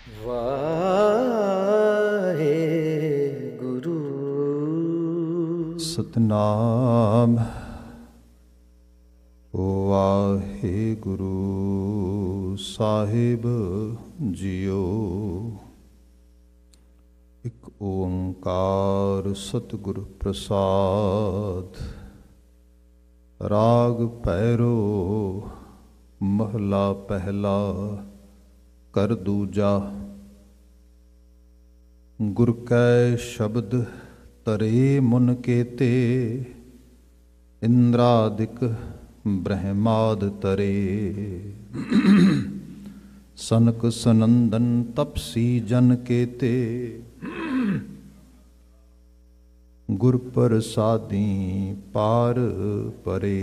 ਵਾਹਿਗੁਰੂ। ਸਤਨਾਮ ਵਾਹਿਗੁਰੂ ਸਾਹਿਬ ਜੀਓ। ਇੱਕ ਓੰਕਾਰ ਸਤਿਗੁਰ ਪ੍ਰਸਾਦ। ਰਾਗ ਭੈਰੋ ਮਹਲਾ ਪਹਿਲਾ ਕਰ ਦੂਜਾ। ਗੁਰ ਕੈ ਸ਼ਬਦ ਤਰੇ ਮੁਨ ਕੇਤੇ, ਇੰਦਰਾਦਿਕ ਬ੍ਰਹਮਾਦ ਤਰੇ। ਸਨਕ ਸਨੰਦਨ ਤਪਸੀ ਜਨ ਕੇਤੇ, ਗੁਰ ਪ੍ਰਸਾਦੀ ਪਾਰ ਪਰੇ।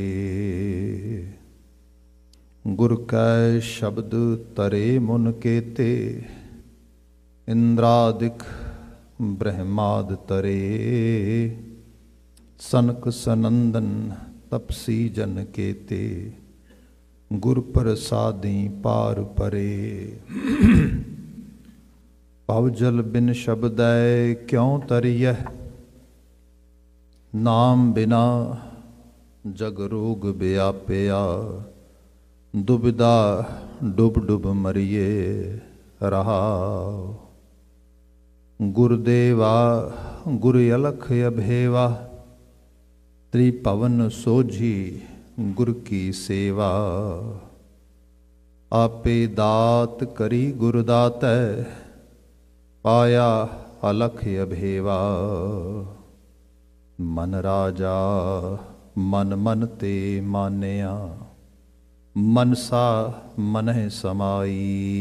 ਗੁਰ ਕੈ ਸ਼ਬਦ ਤਰੇ ਮੁਨ ਕੇਤੇ, ਇੰਦਰਾਦਿਕ ਬ੍ਰਹਮਾਦ ਤਰੇ। ਸਨਕ ਸਨੰਦਨ ਤਪਸੀ ਜਨ ਕੇਤੇ, ਗੁਰ ਪ੍ਰਸਾਦੀ ਪਾਰ ਪਰੇ। ਭਵ ਜਲ ਬਿਨ ਸ਼ਬਦੈ ਕਿਉ ਤਰੀਐ, ਨਾਮ ਬਿਨਾ ਜਗ ਰੋਗ ਵਿਆਪਿਆ। ਦੁਬਿਧਾ ਡੁਬ ਡੁਬ ਮਰੀਏ ਰਹਾਉ। ਗੁਰਦੇਵਾ ਗੁਰ ਅਲਖ ਅਭੇਵਾ, ਤ੍ਰਿਭਵਨ ਸੋਝੀ ਗੁਰ ਕੀ ਸੇਵਾ। ਆਪੇ ਦਾਤ ਕਰੀ ਗੁਰ ਦਾਤੈ, ਪਾਇਆ ਅਲਖ ਅਭੇਵਾ। ਮਨ ਰਾਜਾ ਮਨ ਮਨ ਤੇ ਮਾਨਿਆ, ਮਨਸਾ ਮਨਹਿ ਸਮਾਈ।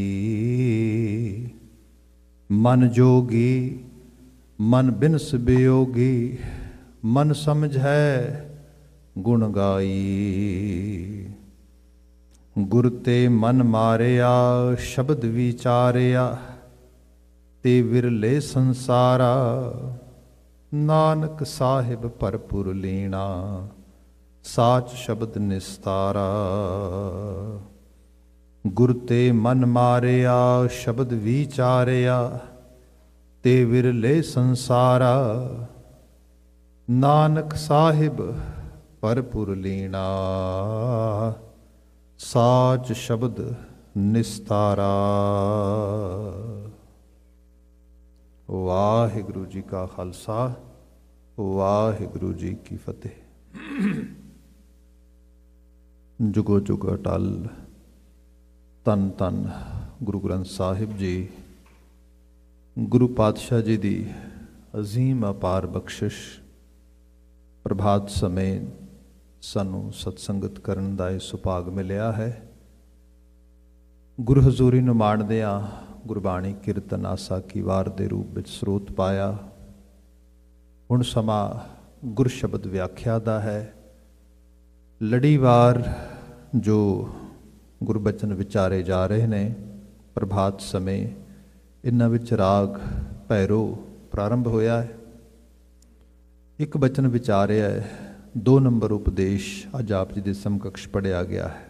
ਮਨ ਜੋਗੀ ਮਨ ਬਿਨਸ ਬਿਯੋਗੀ, ਮਨ ਸਮਝੈ ਗੁਣ ਗਾਈ। ਗੁਰ ਤੇ ਮਨ ਮਾਰਿਆ ਸ਼ਬਦ ਵਿਚਾਰਿਆ, ਤੇ ਵਿਰਲੇ ਸੰਸਾਰਾ। ਨਾਨਕ ਸਾਹਿਬ ਭਰਪੁਰ ਲੀਣਾ, ਸਾਚ ਸ਼ਬਦ ਨਿਸਤਾਰਾ। ਗੁਰ ਤੇ ਮਨ ਮਾਰਿਆ ਸ਼ਬਦ ਵਿਚਾਰਿਆ, ਤੇ ਵਿਰਲੇ ਸੰਸਾਰਾ। ਨਾਨਕ ਸਾਹਿਬ ਭਰਪੁਰ ਲੀਣਾ, ਸਾਚ ਸ਼ਬਦ ਨਿਸਤਾਰਾ। ਵਾਹਿਗੁਰੂ ਜੀ ਕਾ ਖਾਲਸਾ, ਵਾਹਿਗੁਰੂ ਜੀ ਕੀ ਫਤਿਹ। ਜੁਗੋ ਜੁਗ ਅਟਲ। ਧੰਨ ਧੰਨ ਗੁਰੂ ਗ੍ਰੰਥ ਸਾਹਿਬ ਜੀ, ਗੁਰੂ ਪਾਤਸ਼ਾਹ ਜੀ ਦੀ ਅਜ਼ੀਮ ਅਪਾਰ ਬਖਸ਼ਿਸ਼। ਪ੍ਰਭਾਤ ਸਮੇਂ ਸਾਨੂੰ ਸਤਸੰਗਤ ਕਰਨ ਦਾ ਇਹ ਸੁਭਾਗ ਮਿਲਿਆ ਹੈ। ਗੁਰੂ ਹਜ਼ੂਰੀ ਨੂੰ ਮਾਣਦਿਆਂ ਗੁਰਬਾਣੀ ਕੀਰਤਨ ਆਸਾ ਕੀ ਵਾਰ ਦੇ ਰੂਪ ਵਿੱਚ ਸਰੋਤ ਪਾਇਆ। ਹੁਣ ਸਮਾਂ ਗੁਰ ਸ਼ਬਦ ਵਿਆਖਿਆ ਦਾ ਹੈ। ਲੜੀਵਾਰ ਜੋ ਗੁਰਬਚਨ ਵਿਚਾਰੇ ਜਾ ਰਹੇ ਨੇ ਪ੍ਰਭਾਤ ਸਮੇਂ, ਇਹਨਾਂ ਵਿੱਚ ਰਾਗ ਭੈਰੋ ਪ੍ਰਾਰੰਭ ਹੋਇਆ ਹੈ। ਇੱਕ ਬਚਨ ਵਿਚਾਰਿਆ ਹੈ। 2 ਨੰਬਰ ਉਪਦੇਸ਼ ਅੱਜ ਆਪ ਜੀ ਦੇ ਸਮਕਕਸ਼ ਪੜ੍ਹਿਆ ਗਿਆ ਹੈ।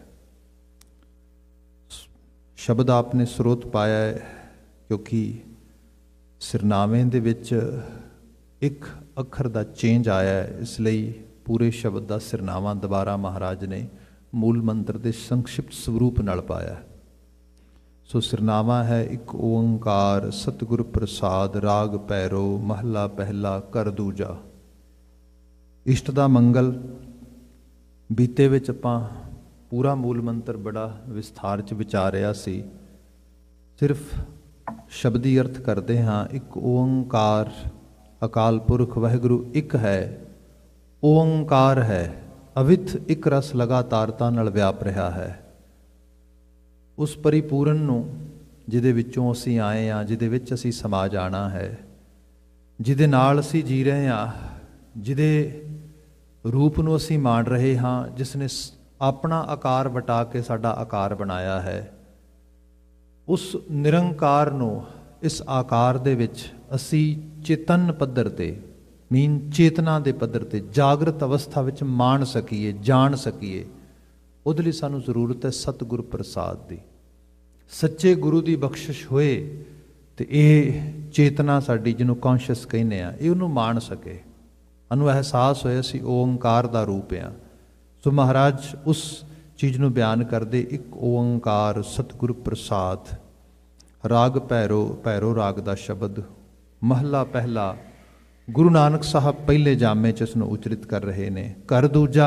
ਸ਼ਬਦ ਆਪਨੇ ਸਰੋਤ ਪਾਇਆ ਹੈ, ਕਿਉਂਕਿ ਸਿਰਨਾਵੇਂ ਦੇ ਵਿੱਚ ਇੱਕ ਅੱਖਰ ਦਾ ਚੇਂਜ ਆਇਆ ਹੈ, ਇਸ ਲਈ ਪੂਰੇ ਸ਼ਬਦ ਦਾ ਸਿਰਨਾਵਾਂ ਦੁਬਾਰਾ ਮਹਾਰਾਜ ਨੇ ਮੂਲ ਮੰਤਰ ਦੇ ਸੰਕਸ਼ਿਪਤ ਸਰੂਪ ਨਾਲ ਪਾਇਆ। ਸੋ ਸਿਰਨਾਵਾਂ ਹੈ ਇੱਕ ਓੰਕਾਰ ਸਤਿਗੁਰ ਪ੍ਰਸਾਦ। ਰਾਗ ਭੈਰੋ ਮਹਲਾ ਪਹਿਲਾ ਕਰ ਦੂਜਾ। ਇਸ਼ਟ ਦਾ ਮੰਗਲ। ਬੀਤੇ ਵਿੱਚ ਆਪਾਂ ਪੂਰਾ ਮੂਲ ਮੰਤਰ ਬੜਾ ਵਿਸਥਾਰ 'ਚ ਵਿਚਾਰਿਆ ਸੀ। ਸਿਰਫ ਸ਼ਬਦੀ ਅਰਥ ਕਰਦੇ ਹਾਂ। ਇੱਕ ਓੰਕਾਰ, ਅਕਾਲ ਪੁਰਖ ਵਾਹਿਗੁਰੂ ਇੱਕ ਹੈ। ਓੰਕਾਰ ਹੈ, ਅਵਿਥ ਇੱਕ ਰਸ ਲਗਾਤਾਰਤਾ ਨਾਲ ਵਿਆਪ ਰਿਹਾ ਹੈ। ਉਸ ਪਰਿਪੂਰਨ ਨੂੰ ਜਿਹਦੇ ਵਿੱਚੋਂ ਅਸੀਂ ਆਏ ਹਾਂ, ਜਿਹਦੇ ਵਿੱਚ ਅਸੀਂ ਸਮਾ ਜਾਣਾ ਹੈ, ਜਿਹਦੇ ਨਾਲ ਅਸੀਂ ਜੀ ਰਹੇ ਹਾਂ, ਜਿਹਦੇ ਰੂਪ ਨੂੰ ਅਸੀਂ ਮਾਣ ਰਹੇ ਹਾਂ, ਜਿਸ ਨੇ ਆਪਣਾ ਆਕਾਰ ਵਟਾ ਕੇ ਸਾਡਾ ਆਕਾਰ ਬਣਾਇਆ ਹੈ, ਉਸ ਨਿਰੰਕਾਰ ਨੂੰ ਇਸ ਆਕਾਰ ਦੇ ਵਿੱਚ ਅਸੀਂ ਚੇਤਨ ਪੱਧਰ ਤੇ, ਚੇਤਨਾ ਦੇ ਪੱਧਰ ਤੇ, ਜਾਗਰਤ ਅਵਸਥਾ ਵਿੱਚ ਮਾਣ ਸਕੀਏ, ਜਾਣ ਸਕੀਏ। ਉਹਦੇ ਲਈ ਸਾਨੂੰ ਜ਼ਰੂਰਤ ਹੈ ਸਤਿਗੁਰ ਪ੍ਰਸਾਦ ਦੀ। ਸੱਚੇ ਗੁਰੂ ਦੀ ਬਖਸ਼ਿਸ਼ ਹੋਏ ਤੇ ਇਹ ਚੇਤਨਾ ਸਾਡੀ, ਜਿਹਨੂੰ ਕੌਨਸ਼ੀਅਸ ਕਹਿੰਦੇ ਆ, ਇਹ ਉਹਨੂੰ ਮਾਣ ਸਕੇ, ਉਹਨੂੰ ਅਹਿਸਾਸ ਹੋਇਆ ਸੀ ਓੰਕਾਰ ਦਾ ਰੂਪ ਆ। ਸੋ ਮਹਾਰਾਜ ਉਸ ਚੀਜ਼ ਨੂੰ ਬਿਆਨ ਕਰਦੇ, ਇੱਕ ਓੰਕਾਰ ਸਤਿਗੁਰ ਪ੍ਰਸਾਦ। ਰਾਗ ਭੈਰੋ, ਭੈਰੋ ਰਾਗ ਦਾ ਸ਼ਬਦ, ਮਹਲਾ ਪਹਿਲਾ, ਗੁਰੂ ਨਾਨਕ ਸਾਹਿਬ ਪਹਿਲੇ ਜਾਮੇ 'ਚ ਇਸ ਨੂੰ ਉਚਰਿਤ ਕਰ ਰਹੇ ਨੇ। ਘਰ ਦੂਜਾ,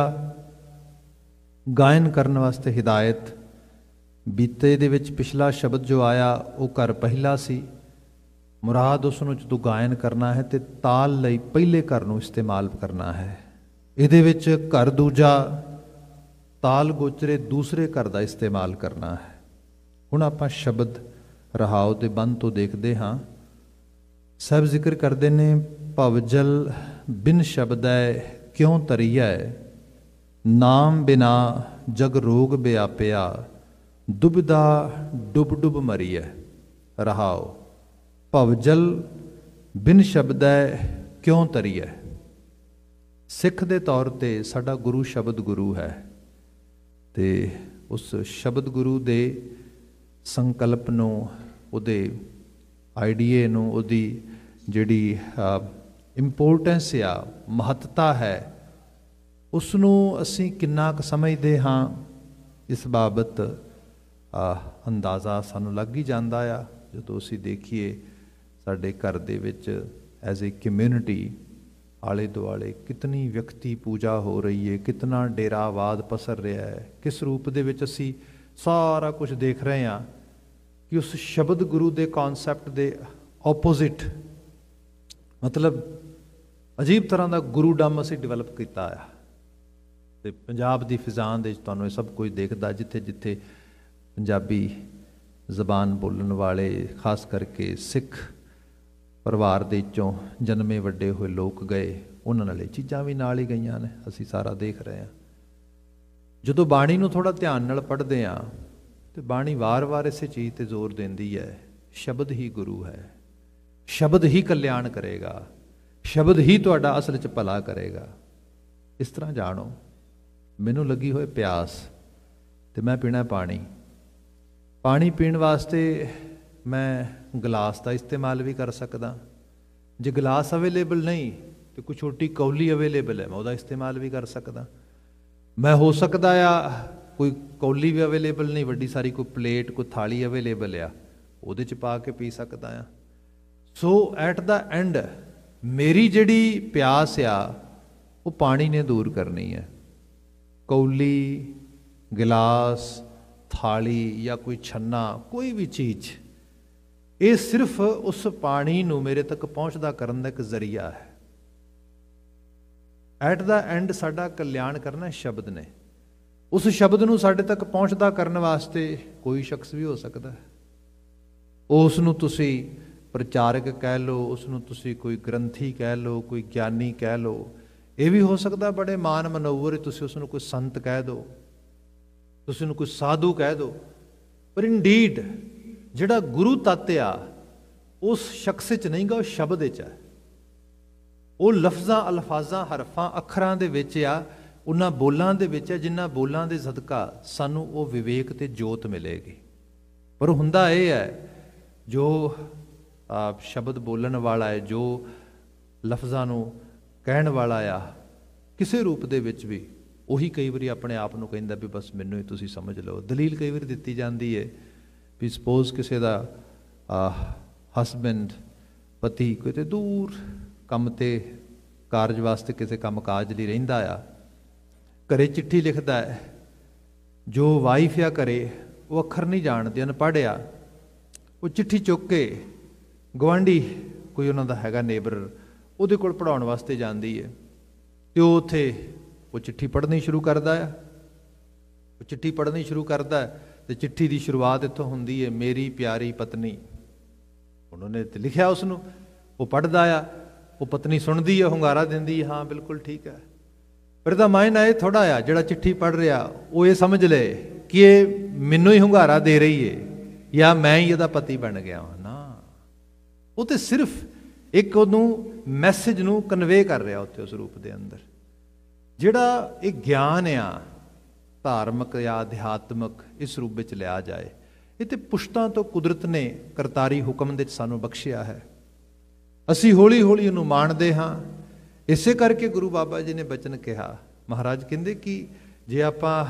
ਗਾਇਨ ਕਰਨ ਵਾਸਤੇ ਹਿਦਾਇਤ। ਬੀਤੇ ਦੇ ਵਿੱਚ ਪਿਛਲਾ ਸ਼ਬਦ ਜੋ ਆਇਆ ਉਹ ਘਰ ਪਹਿਲਾ ਸੀ। ਮੁਰਾਦ ਉਸ ਨੂੰ ਜਦੋਂ ਗਾਇਨ ਕਰਨਾ ਹੈ ਤੇ ਤਾਲ ਲਈ ਪਹਿਲੇ ਘਰ ਨੂੰ ਇਸਤੇਮਾਲ ਕਰਨਾ ਹੈ। ਇਹਦੇ ਵਿੱਚ ਘਰ ਦੂਜਾ, ਤਾਲ ਗੋਚਰੇ ਦੂਸਰੇ ਘਰ ਦਾ ਇਸਤੇਮਾਲ ਕਰਨਾ ਹੈ। ਹੁਣ ਆਪਾਂ ਸ਼ਬਦ ਰਹਾਉ ਦੇ ਬੰਦ ਤੋਂ ਦੇਖਦੇ ਹਾਂ। ਸਾਹਿਬ ਜ਼ਿਕਰ ਕਰਦੇ ਨੇ, ਭਵਜਲ ਬਿਨ ਸ਼ਬਦੈ ਕਿਉਂ ਤਰੀਐ, ਨਾਮ ਬਿਨਾ ਜਗ ਰੋਗ ਵਿਆਪਿਆ, ਦੁਬਿਧਾ ਡੁੱਬ ਡੁੱਬ ਮਰੀਐ। ਰਹਾਉ, ਭਵਜਲ ਬਿਨ ਸ਼ਬਦੈ ਕਿਉਂ ਤਰੀਐ। ਸਿੱਖ ਦੇ ਤੌਰ 'ਤੇ ਸਾਡਾ ਗੁਰੂ ਸ਼ਬਦ ਗੁਰੂ ਹੈ, ਤੇ ਉਸ ਸ਼ਬਦ ਗੁਰੂ ਦੇ ਸੰਕਲਪ ਨੂੰ, ਉਹਦੇ ਆਈਡੀਏ ਨੂੰ, ਉਹਦੀ ਜਿਹੜੀ ਇੰਪੋਰਟੈਂਸ ਆ, ਮਹੱਤਤਾ ਹੈ, ਉਸ ਨੂੰ ਅਸੀਂ ਕਿੰਨਾ ਕੁ ਸਮਝਦੇ ਹਾਂ, ਇਸ ਬਾਬਤ ਅੰਦਾਜ਼ਾ ਸਾਨੂੰ ਲੱਗ ਹੀ ਜਾਂਦਾ ਆ। ਜਦੋਂ ਅਸੀਂ ਦੇਖੀਏ ਸਾਡੇ ਘਰ ਦੇ ਵਿੱਚ ਐਜ਼ ਏ ਕਮਿਊਨਿਟੀ ਆਲੇ ਦੁਆਲੇ ਕਿਤਨੀ ਵਿਅਕਤੀ ਪੂਜਾ ਹੋ ਰਹੀ ਹੈ, ਕਿਤਨਾ ਡੇਰਾਵਾਦ ਪਸਰ ਰਿਹਾ ਹੈ, ਕਿਸ ਰੂਪ ਦੇ ਵਿੱਚ ਅਸੀਂ ਸਾਰਾ ਕੁਝ ਦੇਖ ਰਹੇ ਹਾਂ ਕਿ ਉਸ ਸ਼ਬਦ ਗੁਰੂ ਦੇ ਕੌਨਸੈਪਟ ਦੇ ਆਪੋਜ਼ਿਟ, ਮਤਲਬ ਅਜੀਬ ਤਰ੍ਹਾਂ ਦਾ ਗੁਰੂਡਮ ਅਸੀਂ ਡਿਵੈਲਪ ਕੀਤਾ ਆ। ਤੇ ਪੰਜਾਬ ਦੀ ਫਿਜ਼ਾਂ ਦੇ ਵਿੱਚ ਤੁਹਾਨੂੰ ਇਹ ਸਭ ਕੁਝ ਦੇਖਦਾ, ਜਿੱਥੇ ਜਿੱਥੇ ਪੰਜਾਬੀ ਜ਼ਬਾਨ ਬੋਲਣ ਵਾਲੇ, ਖਾਸ ਕਰਕੇ ਸਿੱਖ ਪਰਿਵਾਰ ਦੇ ਵਿੱਚੋਂ ਜਨਮੇ ਵੱਡੇ ਹੋਏ ਲੋਕ ਗਏ, ਉਹਨਾਂ ਨਾਲ ਇਹ ਚੀਜ਼ਾਂ ਵੀ ਨਾਲ ਹੀ ਗਈਆਂ ਨੇ, ਅਸੀਂ ਸਾਰਾ ਦੇਖ ਰਹੇ ਹਾਂ। ਜਦੋਂ ਬਾਣੀ ਨੂੰ ਥੋੜ੍ਹਾ ਧਿਆਨ ਨਾਲ ਪੜ੍ਹਦੇ ਹਾਂ ਤੇ ਬਾਣੀ ਵਾਰ-ਵਾਰ ਇਸੇ ਚੀਜ਼ 'ਤੇ ਜ਼ੋਰ ਦਿੰਦੀ ਹੈ, ਸ਼ਬਦ ਹੀ ਗੁਰੂ ਹੈ, ਸ਼ਬਦ ਹੀ ਕਲਿਆਣ ਕਰੇਗਾ, ਸ਼ਬਦ ਹੀ ਤੁਹਾਡਾ ਅਸਲ 'ਚ ਭਲਾ ਕਰੇਗਾ। ਇਸ ਤਰ੍ਹਾਂ ਜਾਣੋ, ਮੈਨੂੰ ਲੱਗੀ ਹੋਏ ਪਿਆਸ ਤੇ ਮੈਂ ਪੀਣਾ ਪਾਣੀ। ਪਾਣੀ ਪੀਣ ਵਾਸਤੇ ਮੈਂ ਗਲਾਸ ਦਾ ਇਸਤੇਮਾਲ ਵੀ ਕਰ ਸਕਦਾ। ਜੇ ਗਲਾਸ ਅਵੇਲੇਬਲ ਨਹੀਂ ਤੇ ਕੋਈ ਛੋਟੀ ਕੌਲੀ ਅਵੇਲੇਬਲ ਹੈ, ਮੈਂ ਉਹਦਾ ਇਸਤੇਮਾਲ ਵੀ ਕਰ ਸਕਦਾ। ਮੈਂ ਹੋ ਸਕਦਾ ਆ ਕੋਈ ਕੌਲੀ ਵੀ ਅਵੇਲੇਬਲ ਨਹੀਂ, ਵੱਡੀ ਸਾਰੀ ਕੋਈ ਪਲੇਟ, ਕੋਈ ਥਾਲੀ ਅਵੇਲੇਬਲ ਆ, ਉਹਦੇ 'ਚ ਪਾ ਕੇ ਪੀ ਸਕਦਾ ਆ। ਸੋ ਐਟ ਦਾ ਐਂਡ ਮੇਰੀ ਜਿਹੜੀ ਪਿਆਸ ਆ ਉਹ ਪਾਣੀ ਨੇ ਦੂਰ ਕਰਨੀ ਹੈ। ਕੌਲੀ, ਗਿਲਾਸ, ਥਾਲੀ ਜਾਂ ਕੋਈ ਛੰਨਾ, ਕੋਈ ਵੀ ਚੀਜ਼, ਇਹ ਸਿਰਫ ਉਸ ਪਾਣੀ ਨੂੰ ਮੇਰੇ ਤੱਕ ਪਹੁੰਚਦਾ ਕਰਨ ਦਾ ਇੱਕ ਜ਼ਰੀਆ ਹੈ। ਐਟ ਦਾ ਐਂਡ ਸਾਡਾ ਕਲਿਆਣ ਕਰਨਾ ਸ਼ਬਦ ਨੇ। ਉਸ ਸ਼ਬਦ ਨੂੰ ਸਾਡੇ ਤੱਕ ਪਹੁੰਚਦਾ ਕਰਨ ਵਾਸਤੇ ਕੋਈ ਸ਼ਖਸ ਵੀ ਹੋ ਸਕਦਾ ਹੈ। ਉਸ ਨੂੰ ਤੁਸੀਂ ਪ੍ਰਚਾਰਕ ਕਹਿ ਲਓ, ਉਸ ਨੂੰ ਤੁਸੀਂ ਕੋਈ ਗ੍ਰੰਥੀ ਕਹਿ ਲਓ, ਕੋਈ ਗਿਆਨੀ ਕਹਿ ਲਓ, ਇਹ ਵੀ ਹੋ ਸਕਦਾ ਬੜੇ ਮਾਨ ਮਨੋਵਰ ਤੁਸੀਂ ਉਸ ਨੂੰ ਕੋਈ ਸੰਤ ਕਹਿ ਦਿਓ, ਤੁਸੀਂ ਉਹਨੂੰ ਕੋਈ ਸਾਧੂ ਕਹਿ ਦਿਓ, ਪਰ ਇੰਡੀਡ ਜਿਹੜਾ ਗੁਰੂ ਤੱਤ ਆ ਉਸ ਸ਼ਖਸ 'ਚ ਨਹੀਂ ਗਾ, ਉਹ ਸ਼ਬਦ 'ਚ ਹੈ। ਉਹ ਲਫ਼ਜ਼ਾਂ, ਅਲਫਾਜ਼ਾਂ, ਹਰਫਾਂ, ਅੱਖਰਾਂ ਦੇ ਵਿੱਚ ਆ, ਉਹਨਾਂ ਬੋਲਾਂ ਦੇ ਵਿੱਚ ਹੈ, ਜਿਨ੍ਹਾਂ ਬੋਲਾਂ ਦੇ ਸਦਕਾ ਸਾਨੂੰ ਉਹ ਵਿਵੇਕ ਤੇ ਜੋਤ ਮਿਲੇਗੀ। ਪਰ ਹੁੰਦਾ ਇਹ ਹੈ, ਜੋ ਸ਼ਬਦ ਬੋਲਣ ਵਾਲਾ ਹੈ, ਜੋ ਲਫ਼ਜ਼ਾਂ ਨੂੰ ਕਹਿਣ ਵਾਲਾ ਆ, ਕਿਸੇ ਰੂਪ ਦੇ ਵਿੱਚ ਵੀ ਉਹੀ ਕਈ ਵਾਰੀ ਆਪਣੇ ਆਪ ਨੂੰ ਕਹਿੰਦਾ ਵੀ ਬਸ ਮੈਨੂੰ ਹੀ ਤੁਸੀਂ ਸਮਝ ਲਓ। ਦਲੀਲ ਕਈ ਵਾਰੀ ਦਿੱਤੀ ਜਾਂਦੀ ਹੈ ਵੀ ਸਪੋਜ਼ ਕਿਸੇ ਦਾ ਹਸਬੈਂਡ, ਪਤੀ ਕਿਤੇ ਦੂਰ ਕੰਮ ਤੇ ਕਾਰਜ ਵਾਸਤੇ ਕਿਸੇ ਕੰਮ ਕਾਜ ਲਈ ਰਹਿੰਦਾ ਆ, ਘਰੇ ਚਿੱਠੀ ਲਿਖਦਾ ਹੈ, ਜੋ ਵਾਈਫ ਆ ਘਰੇ ਉਹ ਅੱਖਰ ਨਹੀਂ ਜਾਣਦੀ, ਅਨਪੜ੍ਹ ਆ, ਉਹ ਚਿੱਠੀ ਚੁੱਕ ਕੇ ਗੁਆਂਢੀ ਕੋਈ ਉਹਨਾਂ ਦਾ ਹੈਗਾ ਨੇਬਰ, ਉਹਦੇ ਕੋਲ ਪੜ੍ਹਾਉਣ ਵਾਸਤੇ ਜਾਂਦੀ ਹੈ ਤੇ ਉਹ ਉੱਥੇ ਉਹ ਚਿੱਠੀ ਪੜ੍ਹਨੀ ਸ਼ੁਰੂ ਕਰਦਾ ਆ। ਉਹ ਚਿੱਠੀ ਪੜ੍ਹਨੀ ਸ਼ੁਰੂ ਕਰਦਾ ਤੇ ਚਿੱਠੀ ਦੀ ਸ਼ੁਰੂਆਤ ਇੱਥੋਂ ਹੁੰਦੀ ਹੈ, ਮੇਰੀ ਪਿਆਰੀ ਪਤਨੀ। ਉਹਨਾਂ ਨੇ ਤੇ ਲਿਖਿਆ ਉਸ ਨੂੰ, ਉਹ ਪੜ੍ਹਦਾ ਆ, ਉਹ ਪਤਨੀ ਸੁਣਦੀ ਹੈ, ਹੁੰਗਾਰਾ ਦਿੰਦੀ ਹੈ, ਹਾਂ ਬਿਲਕੁਲ ਠੀਕ ਹੈ। ਪਰ ਇਹਦਾ ਮਾਇਨਾ ਇਹ ਥੋੜ੍ਹਾ ਆ, ਜਿਹੜਾ ਚਿੱਠੀ ਪੜ੍ਹ ਰਿਹਾ ਉਹ ਇਹ ਸਮਝ ਲਏ ਕਿ ਇਹ ਮੈਨੂੰ ਹੀ ਹੁੰਗਾਰਾ ਦੇ ਰਹੀ ਹੈ ਜਾਂ ਮੈਂ ਹੀ ਇਹਦਾ ਪਤੀ ਬਣ ਗਿਆ ਹਾਂ। ਨਾ, ਉਹ ਤੇ ਸਿਰਫ ਇੱਕ ਉਹਨੂੰ ਮੈਸੇਜ ਨੂੰ ਕਨਵੇ ਕਰ ਰਿਹਾ ਉੱਥੇ ਉਸ ਰੂਪ ਦੇ ਅੰਦਰ। ਜਿਹੜਾ ਇਹ ਗਿਆਨ ਆ ਧਾਰਮਿਕ ਜਾਂ ਅਧਿਆਤਮਿਕ, ਇਸ ਰੂਪ ਵਿੱਚ ਲਿਆ ਜਾਏ, ਇਹ ਤੇ ਪੁਸ਼ਤਾਂ ਤੋਂ ਕੁਦਰਤ ਨੇ ਕਰਤਾਰੀ ਹੁਕਮ ਦੇ 'ਚ ਸਾਨੂੰ ਬਖਸ਼ਿਆ ਹੈ। ਅਸੀਂ ਹੌਲੀ ਹੌਲੀ ਉਹਨੂੰ ਮਾਣਦੇ ਹਾਂ। ਇਸੇ ਕਰਕੇ ਗੁਰੂ ਬਾਬਾ ਜੀ ਨੇ ਬਚਨ ਕਿਹਾ। ਮਹਾਰਾਜ ਕਹਿੰਦੇ ਕਿ ਜੇ ਆਪਾਂ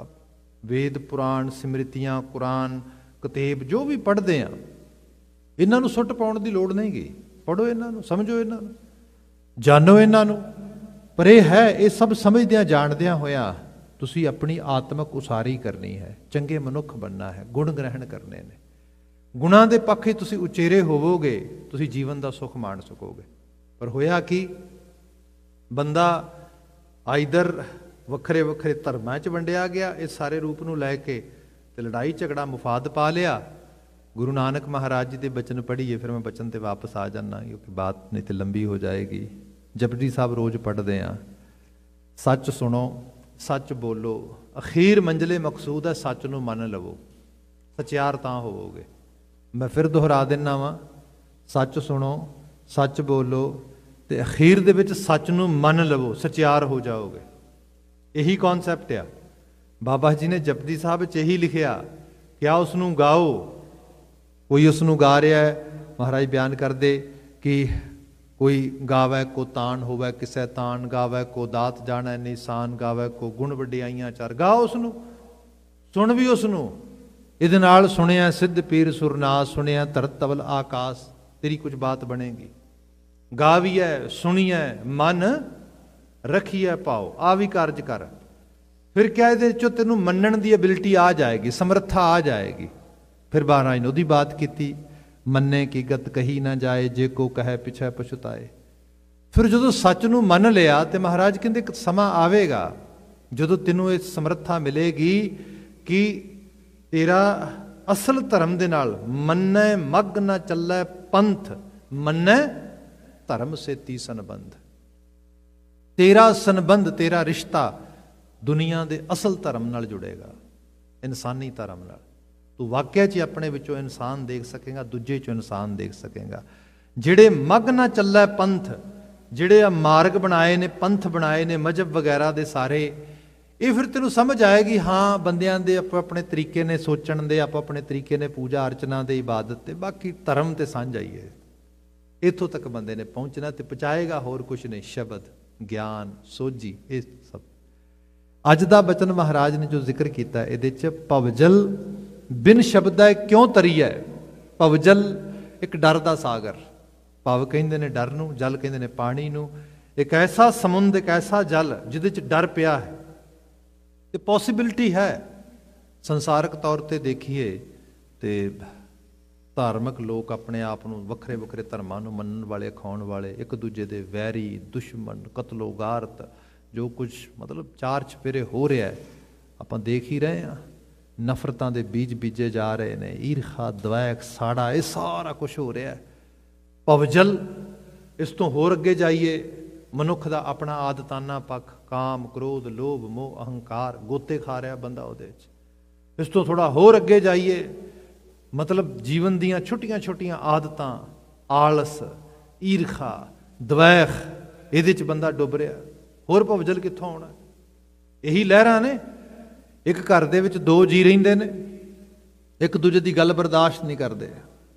ਵੇਦ ਪੁਰਾਣ ਸਿਮਰਤੀਆਂ ਕੁਰਾਨ ਕਿਤਾਬ ਜੋ ਵੀ ਪੜ੍ਹਦੇ ਹਾਂ, ਇਹਨਾਂ ਨੂੰ ਸੁੱਟ ਪਾਉਣ ਦੀ ਲੋੜ ਨਹੀਂ ਗੀ। ਪੜ੍ਹੋ ਇਹਨਾਂ ਨੂੰ, ਸਮਝੋ ਇਹਨਾਂ ਨੂੰ, ਜਾਣੋ ਇਹਨਾਂ ਨੂੰ। ਪਰ ਇਹ ਹੈ, ਇਹ ਸਭ ਸਮਝਦਿਆਂ ਜਾਣਦਿਆਂ ਹੋਇਆਂ ਤੁਸੀਂ ਆਪਣੀ ਆਤਮਕ ਉਸਾਰੀ ਕਰਨੀ ਹੈ, ਚੰਗੇ ਮਨੁੱਖ ਬਣਨਾ ਹੈ, ਗੁਣ ਗ੍ਰਹਿਣ ਕਰਨੇ ਨੇ। ਗੁਣਾਂ ਦੇ ਪੱਖੇ ਤੁਸੀਂ ਉਚੇਰੇ ਹੋਵੋਗੇ, ਤੁਸੀਂ ਜੀਵਨ ਦਾ ਸੁੱਖ ਮਾਣ ਸਕੋਗੇ। ਪਰ ਹੋਇਆ ਕੀ, ਬੰਦਾ ਆਈਦਰ ਵੱਖਰੇ ਵੱਖਰੇ ਧਰਮਾਂ 'ਚ ਵੰਡਿਆ ਗਿਆ ਇਸ ਸਾਰੇ ਰੂਪ ਨੂੰ ਲੈ ਕੇ, ਤੇ ਲੜਾਈ ਝਗੜਾ ਮੁਫਾਦ ਪਾ ਲਿਆ। ਗੁਰੂ ਨਾਨਕ ਮਹਾਰਾਜ ਜੀ ਦੇ ਬਚਨ ਪੜ੍ਹੀਏ, ਫਿਰ ਮੈਂ ਬਚਨ ਤੇ ਵਾਪਸ ਆ ਜਾਣਾ ਕਿਉਂਕਿ ਬਾਤ ਨਹੀਂ ਤੇ ਲੰਬੀ ਹੋ ਜਾਏਗੀ। ਜਪਜੀ ਸਾਹਿਬ ਰੋਜ਼ ਪੜ੍ਹਦੇ ਹਾਂ। ਸੱਚ ਸੁਣੋ, ਸੱਚ ਬੋਲੋ, ਅਖੀਰ ਮੰਜ਼ਲੇ ਮਕਸੂਦ ਹੈ ਸੱਚ ਨੂੰ ਮੰਨ ਲਵੋ, ਸਚਿਆਰ ਤਾਂ ਹੋਵੋਗੇ। ਮੈਂ ਫਿਰ ਦੁਹਰਾ ਦਿੰਦਾ ਵਾਂ, ਸੱਚ ਸੁਣੋ, ਸੱਚ ਬੋਲੋ, ਤੇ ਅਖੀਰ ਦੇ ਵਿੱਚ ਸੱਚ ਨੂੰ ਮੰਨ ਲਵੋ, ਸਚਿਆਰ ਹੋ ਜਾਓਗੇ। ਇਹੀ ਕੌਨਸੈਪਟ ਆ। ਬਾਬਾ ਜੀ ਨੇ ਜਪਜੀ ਸਾਹਿਬ ਵਿੱਚ ਇਹੀ ਲਿਖਿਆ, ਕਿਆ ਉਸ ਨੂੰ ਗਾਓ। ਕੋਈ ਉਸ ਨੂੰ ਗਾ ਰਿਹਾ ਹੈ, ਮਹਾਰਾਜ ਬਿਆਨ ਕਰਦੇ ਕਿ ਕੋਈ ਗਾਵੈ ਕੋ ਤਾਣ ਹੋਵੈ ਕਿਸੇ ਤਾਣ, ਗਾਵੈ ਕੋ ਦਾਤ ਜਾਣੈ ਨਿਸ਼ਾਨ, ਗਾਵੈ ਕੋ ਗੁਣ ਵਡਿਆਈਆਂ ਚਾਰ। ਗਾਓ ਉਸ ਨੂੰ, ਸੁਣ ਵੀ ਉਸ ਨੂੰ। ਇਹਦੇ ਨਾਲ ਸੁਣਿਆ ਸਿੱਧ ਪੀਰ ਸੁਰਨਾਸ, ਸੁਣਿਆ ਧਰਤ ਤਵਲ ਆਕਾਸ, ਤੇਰੀ ਕੁਝ ਬਾਤ ਬਣੇਗੀ। ਗਾਵੀਐ ਸੁਣੀਐ ਮਨ ਰੱਖੀਐ ਪਾਓ, ਆ ਵੀ ਕਾਰਜ ਕਰ। ਫਿਰ ਕਿਆ ਇਹਦੇ ਚੋਂ ਤੈਨੂੰ ਮੰਨਣ ਦੀ ਐਬਿਲਿਟੀ ਆ ਜਾਏਗੀ, ਸਮਰੱਥਾ ਆ ਜਾਏਗੀ। ਫਿਰ ਮਹਾਰਾਜ ਨੇ ਉਹਦੀ ਬਾਤ ਕੀਤੀ, ਮੰਨੇ ਕੀ ਗਤ ਕਹੀ ਨਾ ਜਾਏ, ਜੇ ਕੋ ਕਹੈ ਪਿਛੈ ਪਛਤਾਏ। ਫਿਰ ਜਦੋਂ ਸੱਚ ਨੂੰ ਮੰਨ ਲਿਆ ਤੇ ਮਹਾਰਾਜ ਕਹਿੰਦੇ ਇੱਕ ਸਮਾਂ ਆਵੇਗਾ ਜਦੋਂ ਤੈਨੂੰ ਇਹ ਸਮਰੱਥਾ ਮਿਲੇਗੀ ਕਿ ਤੇਰਾ ਅਸਲ ਧਰਮ ਦੇ ਨਾਲ ਮੰਨੈ ਮਗ ਨਾ ਚੱਲੈ ਪੰਥ, ਮੰਨੈ ਧਰਮ ਸੇਤੀ ਸੰਬੰਧ। ਤੇਰਾ ਸੰਬੰਧ, ਤੇਰਾ ਰਿਸ਼ਤਾ ਦੁਨੀਆ ਦੇ ਅਸਲ ਧਰਮ ਨਾਲ ਜੁੜੇਗਾ, ਇਨਸਾਨੀ ਧਰਮ ਨਾਲ। ਤੂੰ ਵਾਕਿਆ 'ਚ ਆਪਣੇ ਵਿੱਚੋਂ ਇਨਸਾਨ ਦੇਖ ਸਕੇਗਾ, ਦੂਜੇ 'ਚੋਂ ਇਨਸਾਨ ਦੇਖ ਸਕੇਗਾ। ਜਿਹੜੇ ਮਗ ਨਾ ਚੱਲੈ ਪੰਥ, ਜਿਹੜੇ ਆ ਮਾਰਗ ਬਣਾਏ ਨੇ, ਪੰਥ ਬਣਾਏ ਨੇ ਮਜ਼ਹਬ ਵਗੈਰਾ ਦੇ ਸਾਰੇ, ਇਹ ਫਿਰ ਤੈਨੂੰ ਸਮਝ ਆਏਗੀ। ਹਾਂ, ਬੰਦਿਆਂ ਦੇ ਆਪੋ ਆਪਣੇ ਤਰੀਕੇ ਨੇ ਸੋਚਣ ਦੇ, ਆਪੋ ਆਪਣੇ ਤਰੀਕੇ ਨੇ ਪੂਜਾ ਅਰਚਨਾ ਦੇ, ਇਬਾਦਤ ਤੇ, ਬਾਕੀ ਧਰਮ ਤੇ ਸਾਂਝਾ ਹੀ ਹੈ। ਇੱਥੋਂ ਤੱਕ ਬੰਦੇ ਨੇ ਪਹੁੰਚਣਾ ਤੇ ਪਹੁੰਚਾਏਗਾ, ਹੋਰ ਕੁਛ ਨਹੀਂ। ਸ਼ਬਦ, ਗਿਆਨ, ਸੋਝੀ, ਇਹ ਸਭ। ਅੱਜ ਦਾ ਬਚਨ ਮਹਾਰਾਜ ਨੇ ਜੋ ਜ਼ਿਕਰ ਕੀਤਾ, ਇਹਦੇ 'ਚ ਭਵਜਲ ਬਿਨ ਸ਼ਬਦਾ ਕਿਉਂ ਤਰੀਐ। ਭਵਜਲ ਇੱਕ ਡਰ ਦਾ ਸਾਗਰ, ਭਵ ਕਹਿੰਦੇ ਨੇ ਡਰ ਨੂੰ, ਜਲ ਕਹਿੰਦੇ ਨੇ ਪਾਣੀ ਨੂੰ। ਇੱਕ ਐਸਾ ਸਮੁੰਦ, ਇੱਕ ਐਸਾ ਜਲ ਜਿਹਦੇ 'ਚ ਡਰ ਪਿਆ ਹੈ। ਤੇ ਪੋਸੀਬਿਲਿਟੀ ਹੈ, ਸੰਸਾਰਕ ਤੌਰ ਤੇ ਦੇਖੀਏ ਤੇ ਧਾਰਮਿਕ ਲੋਕ ਆਪਣੇ ਆਪ ਨੂੰ ਵੱਖਰੇ ਵੱਖਰੇ ਧਰਮਾਂ ਨੂੰ ਮੰਨਣ ਵਾਲੇ, ਅਖਾਉਣ ਵਾਲੇ, ਇੱਕ ਦੂਜੇ ਦੇ ਵੈਰੀ, ਦੁਸ਼ਮਣ, ਕਤਲੋ ਗਾਰਤ, ਜੋ ਕੁਝ ਮਤਲਬ ਚਾਰ ਚਫੇਰੇ ਹੋ ਰਿਹਾ ਆਪਾਂ ਦੇਖ ਹੀ ਰਹੇ ਹਾਂ। ਨਫ਼ਰਤਾਂ ਦੇ ਬੀਜ ਬੀਜੇ ਜਾ ਰਹੇ ਨੇ, ਈਰਖਾ, ਦਵੈਕ, ਸਾੜਾ, ਇਹ ਸਾਰਾ ਕੁਝ ਹੋ ਰਿਹਾ। ਭਵਜਲ, ਇਸ ਤੋਂ ਹੋਰ ਅੱਗੇ ਜਾਈਏ, ਮਨੁੱਖ ਦਾ ਆਪਣਾ ਆਦਤਾਨਾ ਪੱਖ, ਕਾਮ, ਕ੍ਰੋਧ, ਲੋਭ, ਮੋਹ, ਅਹੰਕਾਰ, ਗੋਤੇ ਖਾ ਰਿਹਾ ਬੰਦਾ ਉਹਦੇ 'ਚ। ਇਸ ਤੋਂ ਥੋੜ੍ਹਾ ਹੋਰ ਅੱਗੇ ਜਾਈਏ, ਮਤਲਬ ਜੀਵਨ ਦੀਆਂ ਛੋਟੀਆਂ ਛੋਟੀਆਂ ਆਦਤਾਂ, ਆਲਸ, ਈਰਖਾ, ਦਵੈਖ, ਇਹਦੇ 'ਚ ਬੰਦਾ ਡੁੱਬ ਰਿਹਾ। ਹੋਰ ਭਵਜਲ ਕਿੱਥੋਂ ਆਉਣਾ? ਇਹੀ ਲਹਿਰਾਂ ਨੇ। ਇੱਕ ਘਰ ਦੇ ਵਿੱਚ ਦੋ ਜੀ ਰਹਿੰਦੇ ਨੇ, ਇੱਕ ਦੂਜੇ ਦੀ ਗੱਲ ਬਰਦਾਸ਼ਤ ਨਹੀਂ ਕਰਦੇ।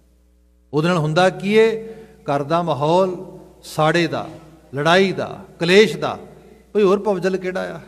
ਉਹਦੇ ਨਾਲ ਹੁੰਦਾ ਕੀ ਏ? ਘਰ ਦਾ ਮਾਹੌਲ ਸਾੜੇ ਦਾ, ਲੜਾਈ ਦਾ, ਕਲੇਸ਼ ਦਾ। ਕੋਈ ਹੋਰ ਭਵਜਲ ਕਿਹੜਾ ਆ?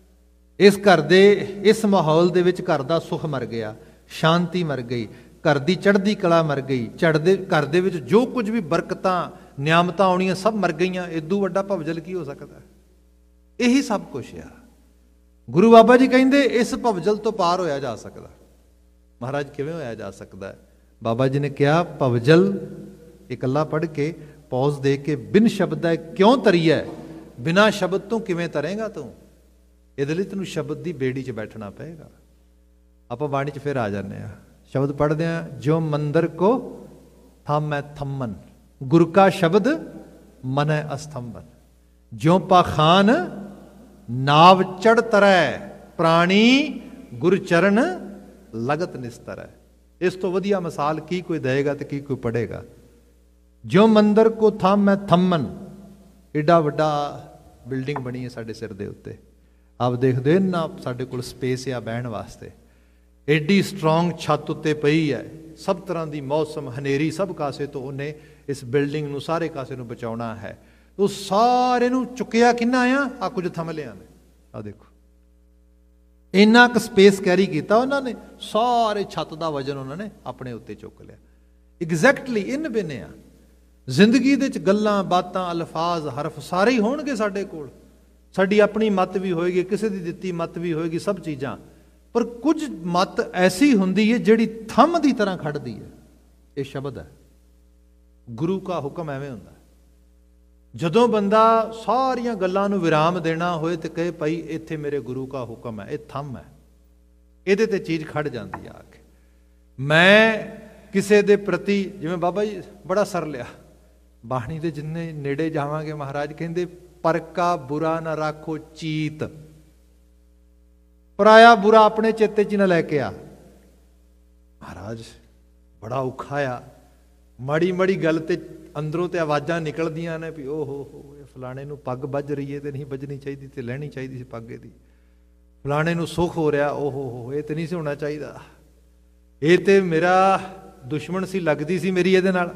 ਇਸ ਘਰ ਦੇ, ਇਸ ਮਾਹੌਲ ਦੇ ਵਿੱਚ ਘਰ ਦਾ ਸੁੱਖ ਮਰ ਗਿਆ, ਸ਼ਾਂਤੀ ਮਰ ਗਈ, ਘਰ ਦੀ ਚੜ੍ਹਦੀ ਕਲਾ ਮਰ ਗਈ, ਘਰ ਦੇ ਵਿੱਚ ਜੋ ਕੁਝ ਵੀ ਬਰਕਤਾਂ, ਨਿਆਮਤਾਂ ਆਉਣੀਆਂ ਸਭ ਮਰ ਗਈਆਂ। ਇਦੋਂ ਵੱਡਾ ਭਵਜਲ ਕੀ ਹੋ ਸਕਦਾ? ਇਹੀ ਸਭ ਕੁਝ ਆ। ਗੁਰੂ ਬਾਬਾ ਜੀ ਕਹਿੰਦੇ ਇਸ ਭਵਜਲ ਤੋਂ ਪਾਰ ਹੋਇਆ ਜਾ ਸਕਦਾ। ਮਹਾਰਾਜ ਕਿਵੇਂ ਹੋਇਆ ਜਾ ਸਕਦਾ? ਬਾਬਾ ਜੀ ਨੇ ਕਿਹਾ ਭਵਜਲ ਇਕੱਲਾ ਪੜ੍ਹ ਕੇ, ਪੌਜ਼ ਦੇ ਕੇ, ਬਿਨ ਸ਼ਬਦ ਕਿਉਂ ਤਰੀਐ, ਬਿਨਾਂ ਸ਼ਬਦ ਤੋਂ ਕਿਵੇਂ ਤਰੇਂਗਾ ਤੂੰ? ਇਹਦੇ ਲਈ ਤੈਨੂੰ ਸ਼ਬਦ ਦੀ ਬੇੜੀ 'ਚ ਬੈਠਣਾ ਪਏਗਾ। ਆਪਾਂ ਬਾਣੀ 'ਚ ਫਿਰ ਆ ਜਾਂਦੇ ਹਾਂ, ਸ਼ਬਦ ਪੜ੍ਹਦੇ ਹਾਂ। ਜੋ ਮੰਦਰ ਕੋ ਥੰਮੈ ਥੰਮਨ, ਗੁਰ ਕਾ ਸ਼ਬਦ ਮਨੈ ਅਸਥੰਬਨ। ਜਿਉ ਪਾਖਾਨ ਨਾਵ ਚੜ ਤਰੈ, ਪ੍ਰਾਣੀ ਗੁਰ ਚਰਨ ਲਗਤ ਨਿਸਤਰੈ। ਇਸ ਤੋਂ ਵਧੀਆ ਮਿਸਾਲ ਕੀ ਕੋਈ ਦੇਵੇਗਾ ਤੇ ਕੀ ਕੋਈ ਪੜ੍ਹੇਗਾ? ਜਿਉ ਮੰਦਰ ਕੋ ਥੰਮੈ ਥੰਮਨ, ਏਡਾ ਵੱਡਾ ਬਿਲਡਿੰਗ ਬਣੀ ਹੈ ਸਾਡੇ ਸਿਰ ਦੇ ਉੱਤੇ। ਆਪ ਦੇਖਦੇ ਨਾ, ਸਾਡੇ ਕੋਲ ਸਪੇਸ ਆ ਬਹਿਣ ਵਾਸਤੇ। एडी स्ट्रोंग छत उत्ते पई है, सब तरह की मौसम हनेरी सब कासे तो उन्हें इस बिल्डिंग नूं सारे कासे नूं बचाउणा है। तो सारे नूं चुकिया किन्ना आ कुछ थमलियां ने, आ देखो इन्ना क स्पेस कैरी किया उन्होंने, सारे छत का वजन उन्होंने अपने उत्ते चुक लिया। एग्जैक्टली इन बिन आ जिंदगी दे गल्लां बातां अल्फाज हरफ सारे ही होणगे साडे कोल, साडी अपनी मत भी होएगी, किसी दी दित्ती मत भी होएगी, सब चीज़ां, पर कुछ मत ऐसी हुंदी है जिहड़ी थंम दी तरह खड़दी है। ये शब्द है, गुरु का हुक्म एवें हुंदा। जदों बंदा सारियां गल्लां नूं विराम देना होए ते कहे भाई इत्थे मेरे गुरु का हुक्म है, ये थंम है, इहदे ते चीज़ खड़ जाती है आके। मैं किसी दे प्रति जिवें बाबा जी बड़ा सर लिया, बाणी दे जिन्ने नेड़े जावांगे महाराज कहंदे पर का बुरा ना राखो चीत, पराया बुरा अपने चेते च ना लैके आ। महाराज बड़ा औखा आ, माड़ी माड़ी गल ते अंदरों ते आवाज़ां निकलदियां ने भी ओ हो ये फलाणे नूं पग बज रही है तो नहीं बजनी चाहिए, तो लैनी चाहिए सी पग दी, फलाणे नूं सुख हो रहा ओ हो ये तो नहीं सी होना चाहिए, ये तो मेरा दुश्मन सी लगती सी मेरी ये नाल,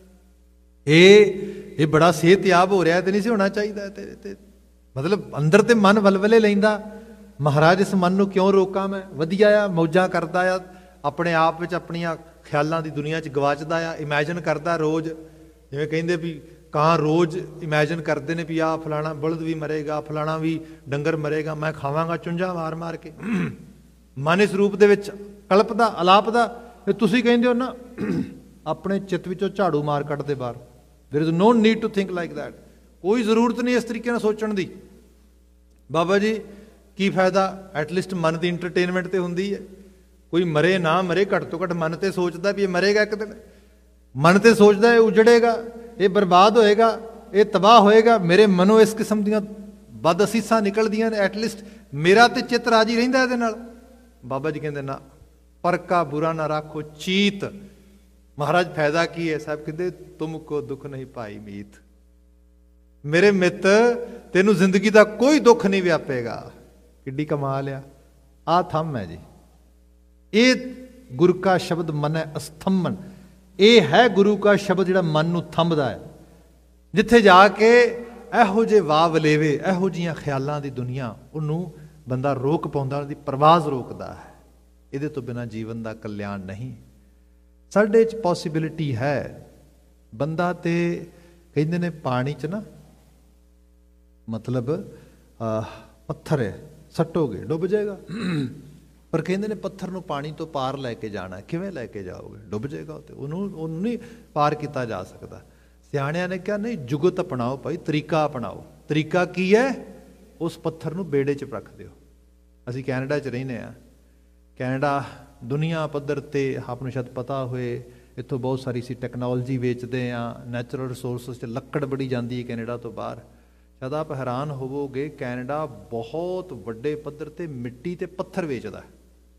ये बड़ा सेहतयाब हो रहा है तो नहीं सी होना चाहिए। मतलब अंदर ते मन वलवले लैंदा, महाराज इस मन नूं क्यों रोकां मैं, वधिया आ मौजां करदा आ, अपने आप विच अपनियां ख्यालों की दुनिया च गवाचदा आ, इमैजिन करदा रोज़, जिवें कहिंदे भी कां रोज़ इमैजिन करते हैं भी आ फलाना बलद भी मरेगा, फलाना भी डंगर मरेगा, मैं खावांगा चुंझा मार मार के। मन इस रूप दे विच कल्पदा अलापदा, तुसीं कहिंदे हो ना अपने चित्त विचों झाड़ू मार कढदे बाहर, there is no need to think like that, कोई जरूरत नहीं इस तरीके नाल सोचण दी। बाबा जी की फायदा, एटलीस्ट मन की इंटरटेनमेंट तो हुंदी है, कोई मरे ना मरे घट तो घट मन तो सोचता भी ये मरेगा एक दिन, मन तो सोचता है उजड़ेगा, ये बर्बाद होएगा, ये तबाह होएगा, मेरे मनो इस किस्म दी बद असीसां निकलदियां ने, एटलीस्ट मेरा तो चित्त राजी रहिंदा इहदे नाल। बाबा जी कहंदे ना पर का बुरा ना राखो चीत, महाराज फायदा की है, साहब कहते तुमको दुख नहीं पाई मीत, मेरे मित्र तेनू जिंदगी का कोई दुख नहीं व्यापेगा। किड्डी कमाल आ थम है जी, ये गुरु का शब्द मन है अस्तंभन, ये है गुरु का शब्द जिहड़ा मन नूं थंभदा है, जिथे जाके इहो जे वाह वलेवे इहो जिहियां ख्यालां दी दुनिया उन्हों बंदा रोक पाउंदा, उहदी परवाज़ रोकदा है। इहदे तो बिना जीवन का कल्याण नहीं। साडे च पॉसिबिलिटी है, बंदा ते कहिंदे ने पानी च ना मतलब पत्थर है सट्टोगे डुब जाएगा, पर कहते ने पत्थर नूं पानी तो पार लैके जाना, किवें लैके जाओगे, डुब जाएगा, उन्होंने नहीं पार किया जा सकता। सियाणियां ने कहा नहीं जुगत अपनाओ भाई, तरीका अपनाओ। तरीका की है, उस पत्थर नूं बेड़े च रख दिओ। असीं कैनेडा च रहिंदे आ, कैनेडा दुनिया पद्धर ते आपनूं शायद पता होए इत्थों बहुत सारी सी टैक्नोलॉजी वेचते हैं, नैचुरल रिसोर्सिस च लक्कड़ बड़ी जाती है कैनेडा तो बाहर। शायद आप हैरान होवोगे कैनेडा बहुत वड्डे पद्धर ते मिट्टी ते पत्थर वेचदा है।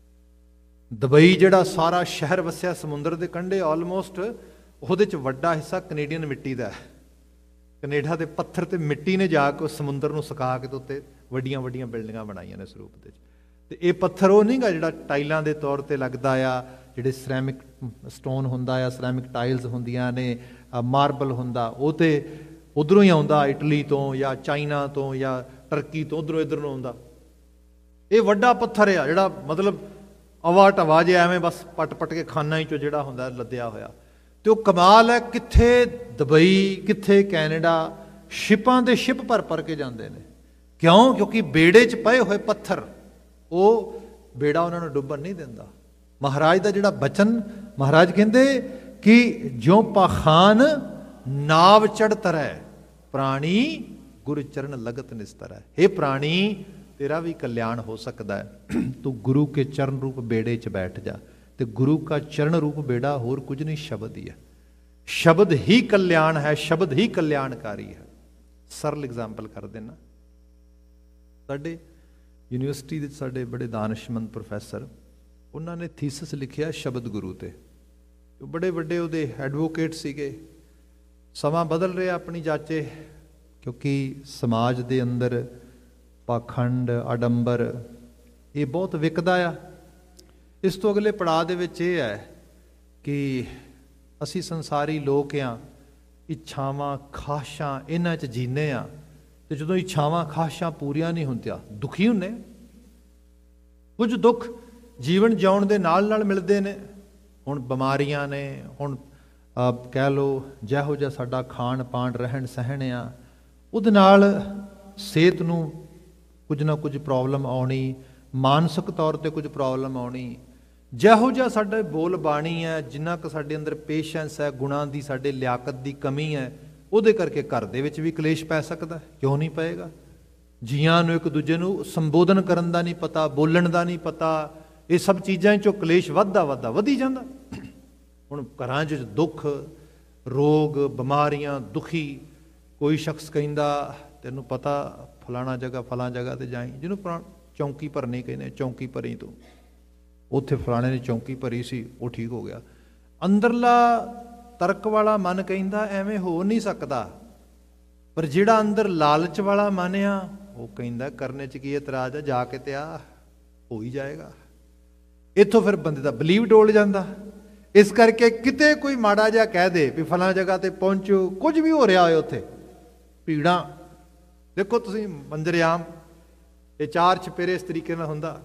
दुबई जिहड़ा सारा शहर वसिया समुंदर के कंढे, ऑलमोस्ट ਉਹਦੇ ਚ ਵੱਡਾ हिस्सा कनेडियन मिट्टी का है। कनेडा के पत्थर ते मिट्टी ने जाके समुंदर नूं सुका के तो उत्ते वड्डियां वड्डियां बिल्डिंगां बनाईयां ने स्वरूप दे। ते ये पत्थर वो नहीं गा जिहड़ा टाइलां दे तौर ते लगदा आ, जिहड़े सरैमिक स्टोन हुंदा आ, सरैमिक टाइल्स हुंदियां ने, मार्बल हुंदा, वो ते उधरों ही आउंदा इटली तो या चाइना तो या टर्की तो उधरों इधर नूं आउंदा। ये वड्डा पत्थर आ जिहड़ा मतलब अवा टवा जे एवें बस पट पट के खाना ही चो जिहड़ा हुंदा लद्दिया होया। तो कमाल है, कित्थे दुबई कित्थे कैनेडा शिपां दे शिप भर भर के जाते हैं। क्यों? क्योंकि बेड़े च पए हुए पत्थर वो बेड़ा उन्होंने डुबन नहीं देंदा। महाराज का जिहड़ा बचन, महाराज कहते कि ज्यों पाखान नाव चढ़ तरह प्राणी गुरु चरण लगत निस्तर है। हे प्राणी तेरा भी कल्याण हो सकता है, तू गुरु के चरण रूप बेड़े च बैठ जा। तो गुरु का चरण रूप बेड़ा होर कुछ नहीं, शब्द ही है। शब्द ही कल्याण है, शब्द ही कल्याणकारी है। सरल एग्जाम्पल कर देना, साडे यूनिवर्सिटी दे साडे बड़े दानिशमंद प्रोफैसर, उन्होंने थीसिस लिखिया शब्द गुरु ते। बड़े बड़े उहदे एडवोकेट सीगे। समा बदल रहा अपनी जाचे, क्योंकि समाज दे अंदर पाखंड आडंबर ये बहुत विकदा आ। ਇਸ ਤੋਂ ਅਗਲੇ ਪੜਾਅ ਦੇ ਵਿੱਚ ਇਹ ਹੈ ਕਿ ਅਸੀਂ ਸੰਸਾਰੀ ਲੋਕ ਹਾਂ, ਇੱਛਾਵਾਂ ਖਾਹਿਸ਼ਾਂ ਇਹਨਾਂ 'ਚ ਜੀਨੇ ਹਾਂ, ਅਤੇ ਜਦੋਂ ਇੱਛਾਵਾਂ ਖਾਹਿਸ਼ਾਂ ਪੂਰੀਆਂ ਨਹੀਂ ਹੁੰਦੀਆਂ ਦੁਖੀ ਹੁੰਦੇ। ਕੁਝ ਦੁੱਖ ਜੀਵਨ ਜਿਉਣ ਦੇ ਨਾਲ ਨਾਲ ਮਿਲਦੇ ਨੇ। ਹੁਣ ਬਿਮਾਰੀਆਂ ਨੇ, ਹੁਣ ਕਹਿ ਲਓ ਜਿਹੋ ਜਿਹਾ ਸਾਡਾ ਖਾਣ ਪਾਣ ਰਹਿਣ ਸਹਿਣ ਆ, ਉਹਦੇ ਨਾਲ ਸਿਹਤ ਨੂੰ ਕੁਝ ਨਾ ਕੁਝ ਪ੍ਰੋਬਲਮ ਆਉਣੀ, ਮਾਨਸਿਕ ਤੌਰ 'ਤੇ ਕੁਝ ਪ੍ਰੋਬਲਮ ਆਉਣੀ। ਜਿਹੋ ਜਿਹਾ ਸਾਡੇ ਬੋਲ ਬਾਣੀ ਹੈ, ਜਿੰਨਾ ਕੁ ਸਾਡੇ ਅੰਦਰ ਪੇਸ਼ੈਂਸ ਹੈ, ਗੁਣਾਂ ਦੀ ਸਾਡੇ ਲਿਆਕਤ ਦੀ ਕਮੀ ਹੈ, ਉਹਦੇ ਕਰਕੇ ਘਰ ਦੇ ਵਿੱਚ ਵੀ ਕਲੇਸ਼ ਪੈ ਸਕਦਾ। ਕਿਉਂ ਨਹੀਂ ਪਏਗਾ? ਜੀਆਂ ਨੂੰ ਇੱਕ ਦੂਜੇ ਨੂੰ ਸੰਬੋਧਨ ਕਰਨ ਦਾ ਨਹੀਂ ਪਤਾ, ਬੋਲਣ ਦਾ ਨਹੀਂ ਪਤਾ, ਇਹ ਸਭ ਚੀਜ਼ਾਂ 'ਚੋਂ ਕਲੇਸ਼ ਵੱਧਦਾ ਵਧੀ ਜਾਂਦਾ। ਹੁਣ ਘਰਾਂ 'ਚ ਦੁੱਖ, ਰੋਗ, ਬਿਮਾਰੀਆਂ, ਦੁਖੀ। ਕੋਈ ਸ਼ਖਸ ਕਹਿੰਦਾ ਤੈਨੂੰ ਪਤਾ ਫਲਾਣਾ ਜਗ੍ਹਾ ਤੇ ਜਾਈ, ਜਿਹਨੂੰ ਚੌਂਕੀ ਭਰਨੀ ਕਹਿੰਦੇ, ਚੌਂਕੀ ਭਰੀ ਤੂੰ, ਉੱਥੇ ਫਲਾਣੇ ਨੇ ਚੌਂਕੀ ਭਰੀ ਸੀ, ਉਹ ਠੀਕ ਹੋ ਗਿਆ। ਅੰਦਰਲਾ ਤਰਕ ਵਾਲਾ ਮਨ ਕਹਿੰਦਾ ਐਵੇਂ ਹੋ ਨਹੀਂ ਸਕਦਾ, ਪਰ ਜਿਹੜਾ ਅੰਦਰ ਲਾਲਚ ਵਾਲਾ ਮਨ ਆ ਉਹ ਕਹਿੰਦਾ ਕਰਨੇ 'ਚ ਕੀ ਇਤਰਾਜ਼ ਆ, ਜਾ ਕੇ ਤੇ ਆ ਹੋ ਹੀ ਜਾਏਗਾ। ਇੱਥੋਂ ਫਿਰ ਬੰਦੇ ਦਾ ਬਲੀਵ ਡੋਲ ਜਾਂਦਾ। ਇਸ ਕਰਕੇ ਕਿਤੇ ਕੋਈ ਮਾੜਾ ਜਿਹਾ ਕਹਿ ਦੇ ਵੀ ਫਲਾਂ ਜਗ੍ਹਾ ਤੇ ਪਹੁੰਚੋ, ਕੁਝ ਵੀ ਹੋ ਰਿਹਾ ਹੋਏ ਉੱਥੇ, ਭੀੜਾਂ ਦੇਖੋ ਤੁਸੀਂ, ਮੰਜ਼ਰ-ਏ-ਆਮ ਇਹ 4 ਚੁਫੇਰੇ ਇਸ ਤਰੀਕੇ ਨਾਲ ਹੁੰਦਾ।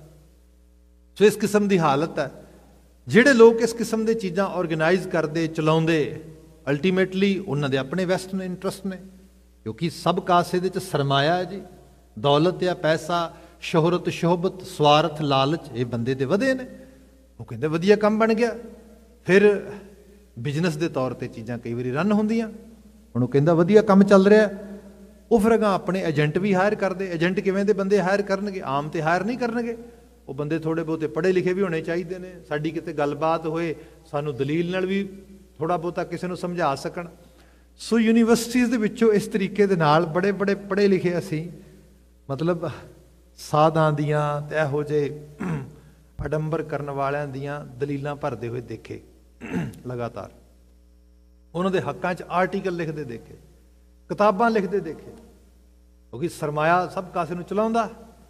ਸੋ ਇਸ ਕਿਸਮ ਦੀ ਹਾਲਤ ਹੈ। ਜਿਹੜੇ ਲੋਕ ਇਸ ਕਿਸਮ ਦੇ ਚੀਜ਼ਾਂ ਔਰਗੇਨਾਈਜ਼ ਕਰਦੇ, ਚਲਾਉਂਦੇ, ਅਲਟੀਮੇਟਲੀ ਉਹਨਾਂ ਦੇ ਆਪਣੇ ਵੈਸਟਰਨ ਇੰਟਰਸਟ ਨੇ, ਕਿਉਂਕਿ ਸਭ ਕਾਸੇ ਦੇ 'ਚ ਸਰਮਾਇਆ ਹੈ ਜੀ। ਦੌਲਤ ਜਾਂ ਪੈਸਾ, ਸ਼ੋਹਰਤ, ਸ਼ੋਹਬਤ, ਸਵਾਰਥ, ਲਾਲਚ, ਇਹ ਬੰਦੇ ਦੇ ਵਧੇ ਨੇ। ਉਹ ਕਹਿੰਦੇ ਵਧੀਆ ਕੰਮ ਬਣ ਗਿਆ। ਫਿਰ ਬਿਜ਼ਨਸ ਦੇ ਤੌਰ 'ਤੇ ਚੀਜ਼ਾਂ ਕਈ ਵਾਰੀ ਰਨ ਹੁੰਦੀਆਂ। ਹੁਣ ਉਹ ਕਹਿੰਦਾ ਵਧੀਆ ਕੰਮ ਚੱਲ ਰਿਹਾ, ਉਹ ਫਿਰ ਅਗਾਂਹ ਆਪਣੇ ਏਜੰਟ ਵੀ ਹਾਇਰ ਕਰਦੇ। ਏਜੰਟ ਕਿਵੇਂ ਦੇ ਬੰਦੇ ਹਾਇਰ ਕਰਨਗੇ? ਆਮ ਤੇ ਹਾਇਰ ਨਹੀਂ ਕਰਨਗੇ। ਉਹ ਬੰਦੇ ਥੋੜ੍ਹੇ ਬਹੁਤੇ ਪੜ੍ਹੇ ਲਿਖੇ ਵੀ ਹੋਣੇ ਚਾਹੀਦੇ ਨੇ। ਸਾਡੀ ਕਿਤੇ ਗੱਲਬਾਤ ਹੋਏ, ਸਾਨੂੰ ਦਲੀਲ ਨਾਲ ਵੀ ਥੋੜ੍ਹਾ ਬਹੁਤਾ ਕਿਸੇ ਨੂੰ ਸਮਝਾ ਸਕਣ। ਸੋ ਯੂਨੀਵਰਸਿਟੀਜ਼ ਦੇ ਵਿੱਚੋਂ ਇਸ ਤਰੀਕੇ ਦੇ ਨਾਲ ਬੜੇ ਪੜ੍ਹੇ ਲਿਖੇ ਅਸੀਂ ਮਤਲਬ ਸਾਧਾਂ ਦੀਆਂ ਤੇ ਇਹੋ ਜਿਹੇ ਅਡੰਬਰ ਕਰਨ ਵਾਲਿਆਂ ਦੀਆਂ ਦਲੀਲਾਂ ਭਰਦੇ ਹੋਏ ਦੇਖੇ ਲਗਾਤਾਰ। ਉਹਨਾਂ ਦੇ ਹੱਕਾਂ 'ਚ ਆਰਟੀਕਲ ਲਿਖਦੇ ਦੇਖੇ, ਕਿਤਾਬਾਂ ਲਿਖਦੇ ਦੇਖੇ, ਕਿਉਂਕਿ ਸਰਮਾਇਆ ਸਭ ਕਾਸੇ ਨੂੰ ਚਲਾਉਂਦਾ।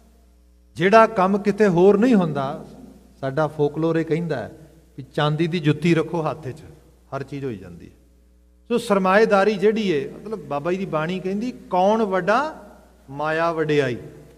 ਜਿਹੜਾ ਕੰਮ ਕਿਤੇ ਹੋਰ ਨਹੀਂ ਹੁੰਦਾ, ਸਾਡਾ ਫੋਕਲੋਰ ਇਹ ਕਹਿੰਦਾ ਵੀ ਚਾਂਦੀ ਦੀ ਜੁੱਤੀ ਰੱਖੋ ਹੱਥ 'ਚ, ਹਰ ਚੀਜ਼ ਹੋਈ ਜਾਂਦੀ ਹੈ। ਸੋ ਸਰਮਾਏਦਾਰੀ ਜਿਹੜੀ ਹੈ, ਮਤਲਬ ਬਾਬਾ ਜੀ ਦੀ ਬਾਣੀ ਕਹਿੰਦੀ ਕੌਣ ਵੱਡਾ ਮਾਇਆ ਵਡਿਆਈ।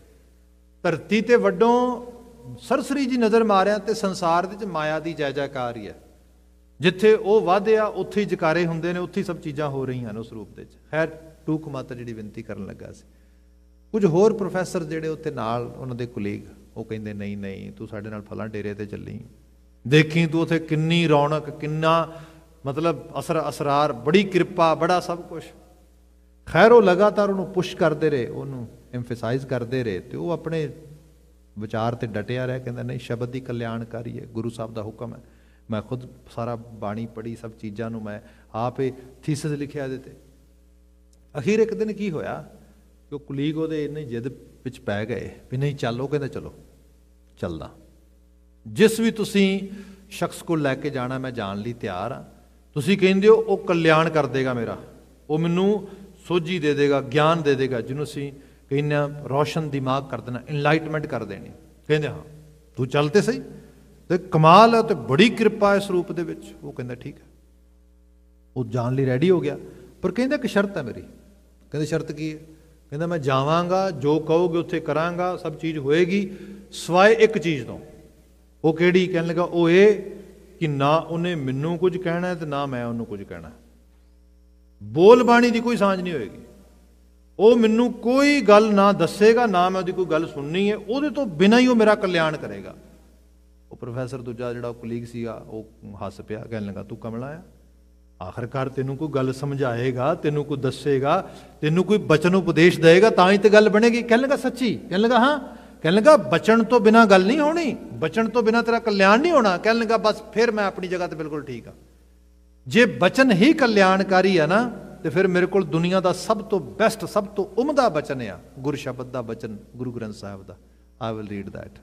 ਧਰਤੀ ਤੇ ਵੱਡੋਂ ਸਰਸਰੀ ਜੀ ਨਜ਼ਰ ਮਾਰਿਆ ਤੇ ਸੰਸਾਰ ਦੇ 'ਚ ਮਾਇਆ ਦੀ ਜੈ ਜੈਕਾਰ ਹੀ ਹੈ। ਜਿੱਥੇ ਉਹ ਵਾਧਿਆ ਉੱਥੇ ਹੀ ਜਕਾਰੇ ਹੁੰਦੇ ਨੇ, ਉੱਥੇ ਹੀ ਸਭ ਚੀਜ਼ਾਂ ਹੋ ਰਹੀਆਂ ਨੇ ਉਸ ਰੂਪ ਦੇ 'ਚ। ਖੈਰ ਟੂਕ ਮਾਤਰ ਜਿਹੜੀ ਬੇਨਤੀ ਕਰਨ ਲੱਗਾ ਸੀ। ਕੁਝ ਹੋਰ ਪ੍ਰੋਫੈਸਰ ਜਿਹੜੇ ਉੱਥੇ ਨਾਲ ਉਹਨਾਂ ਦੇ ਕੁਲੀਗ, ਉਹ ਕਹਿੰਦੇ ਨਹੀਂ ਤੂੰ ਸਾਡੇ ਨਾਲ ਫਲਾਂ ਡੇਰੇ ਤੇ ਚੱਲੀ, ਦੇਖੀ ਤੂੰ ਉੱਥੇ ਕਿੰਨੀ ਰੌਣਕ, ਕਿੰਨਾ ਮਤਲਬ ਅਸਰਾਰ, ਬੜੀ ਕਿਰਪਾ, ਬੜਾ ਸਭ ਕੁਛ। ਖੈਰ ਉਹ ਲਗਾਤਾਰ ਉਹਨੂੰ ਪੁਸ਼ ਕਰਦੇ ਰਹੇ, ਉਹਨੂੰ ਐਮਫੇਸਾਈਜ਼ ਕਰਦੇ ਰਹੇ, ਤੇ ਉਹ ਆਪਣੇ ਵਿਚਾਰ ਤੇ ਡਟਿਆ ਰਿਹਾ। ਕਹਿੰਦਾ ਨਹੀਂ, ਸ਼ਬਦ ਦੀ ਕਲਿਆਣਕਾਰੀ ਹੈ, ਗੁਰੂ ਸਾਹਿਬ ਦਾ ਹੁਕਮ ਹੈ। ਮੈਂ ਖੁਦ ਸਾਰਾ ਬਾਣੀ ਪੜ੍ਹੀ, ਸਭ ਚੀਜ਼ਾਂ ਨੂੰ ਮੈਂ ਆਪ ਇਹ ਥੀਸਿਸ ਲਿਖਿਆ ਇਹਦੇ ਤੇ। ਅਖੀਰ ਇੱਕ ਦਿਨ ਕੀ ਹੋਇਆ ਕਿ ਉਹ ਕੁਲੀਗ ਉਹਦੇ ਇੰਨੀ ਜਿੱਦ ਵਿੱਚ ਪੈ ਗਏ ਵੀ ਨਹੀਂ ਚੱਲ। ਉਹ ਕਹਿੰਦਾ ਚਲੋ ਚੱਲਦਾ, ਜਿਸ ਵੀ ਤੁਸੀਂ ਸ਼ਖਸ ਕੋਲ ਲੈ ਕੇ ਜਾਣਾ ਮੈਂ ਜਾਣ ਲਈ ਤਿਆਰ ਹਾਂ। ਤੁਸੀਂ ਕਹਿੰਦੇ ਹੋ ਉਹ ਕਲਿਆਣ ਕਰ ਦੇਗਾ ਮੇਰਾ, ਉਹ ਮੈਨੂੰ ਸੋਝੀ ਦੇ ਦੇਗਾ, ਗਿਆਨ ਦੇ ਦੇਗਾ, ਜਿਹਨੂੰ ਅਸੀਂ ਕਹਿੰਦੇ ਹਾਂ ਰੋਸ਼ਨ ਦਿਮਾਗ ਕਰ ਦੇਣਾ, ਇਨਲਾਈਟਮੈਂਟ ਕਰ ਦੇਣੀ। ਕਹਿੰਦੇ ਹਾਂ ਤੂੰ ਚੱਲ ਤੇ ਸਹੀ, ਤੇ ਕਮਾਲ ਹੈ ਤੇ ਬੜੀ ਕਿਰਪਾ ਇਸ ਰੂਪ ਦੇ ਵਿੱਚ। ਉਹ ਕਹਿੰਦਾ ਠੀਕ ਹੈ, ਉਹ ਜਾਣ ਲਈ ਰੈਡੀ ਹੋ ਗਿਆ। ਪਰ ਕਹਿੰਦਾ ਇੱਕ ਸ਼ਰਤ ਹੈ ਮੇਰੀ। ਕਹਿੰਦੇ ਸ਼ਰਤ ਕੀ ਹੈ? ਕਹਿੰਦਾ ਮੈਂ ਜਾਵਾਂਗਾ, ਜੋ ਕਹੋਗੇ ਉੱਥੇ ਕਰਾਂਗਾ, ਸਭ ਚੀਜ਼ ਹੋਏਗੀ, ਸਿਵਾਏ ਇੱਕ ਚੀਜ਼ ਤੋਂ। ਉਹ ਕਿਹੜੀ? ਕਹਿਣ ਲੱਗਾ ਉਹ ਇਹ ਕਿ ਨਾ ਉਹਨੇ ਮੈਨੂੰ ਕੁਝ ਕਹਿਣਾ ਤੇ ਨਾ ਮੈਂ ਉਹਨੂੰ ਕੁਝ ਕਹਿਣਾ। ਬੋਲ ਬਾਣੀ ਦੀ ਕੋਈ ਸਾਂਝ ਨਹੀਂ ਹੋਏਗੀ। ਉਹ ਮੈਨੂੰ ਕੋਈ ਗੱਲ ਨਾ ਦੱਸੇਗਾ, ਨਾ ਮੈਂ ਉਹਦੀ ਕੋਈ ਗੱਲ ਸੁਣਨੀ ਹੈ। ਉਹਦੇ ਤੋਂ ਬਿਨਾਂ ਹੀ ਉਹ ਮੇਰਾ ਕਲਿਆਣ ਕਰੇਗਾ। ਉਹ ਪ੍ਰੋਫੈਸਰ ਦੂਜਾ ਜਿਹੜਾ ਕੁਲੀਗ ਸੀਗਾ, ਉਹ ਹੱਸ ਪਿਆ, ਕਹਿਣ ਲੱਗਾ ਤੂੰ ਕਮਲਾ ਆ, ਆਖਰਕਾਰ ਤੈਨੂੰ ਕੋਈ ਗੱਲ ਸਮਝਾਏਗਾ, ਤੈਨੂੰ ਕੋਈ ਦੱਸੇਗਾ, ਤੈਨੂੰ ਕੋਈ ਬਚਨ ਉਪਦੇਸ਼ ਦੇਏਗਾ, ਤਾਂ ਹੀ ਤੇ ਗੱਲ ਬਣੇਗੀ। ਕਹਿਣ ਲੱਗਾ ਸੱਚੀ? ਕਹਿਣ ਲੱਗਾ ਹਾਂ। ਕਹਿਣ ਲੱਗਾ ਬਚਨ ਤੋਂ ਬਿਨਾਂ ਗੱਲ ਨਹੀਂ ਹੋਣੀ, ਬਚਨ ਤੋਂ ਬਿਨਾਂ ਤੇਰਾ ਕਲਿਆਣ ਨਹੀਂ ਹੋਣਾ। ਕਹਿਣ ਲੱਗਾ ਬਸ ਫਿਰ ਮੈਂ ਆਪਣੀ ਜਗ੍ਹਾ ਤੇ ਬਿਲਕੁਲ ਠੀਕ ਹਾਂ। ਜੇ ਬਚਨ ਹੀ ਕਲਿਆਣਕਾਰੀ ਹੈ ਨਾ, ਤੇ ਫਿਰ ਮੇਰੇ ਕੋਲ ਦੁਨੀਆ ਦਾ ਸਭ ਤੋਂ ਬੈਸਟ, ਸਭ ਤੋਂ ਉਮਦਾ ਬਚਨ ਆ ਗੁਰ ਸ਼ਬਦ ਦਾ ਬਚਨ, ਗੁਰੂ ਗ੍ਰੰਥ ਸਾਹਿਬ ਦਾ। I will read that.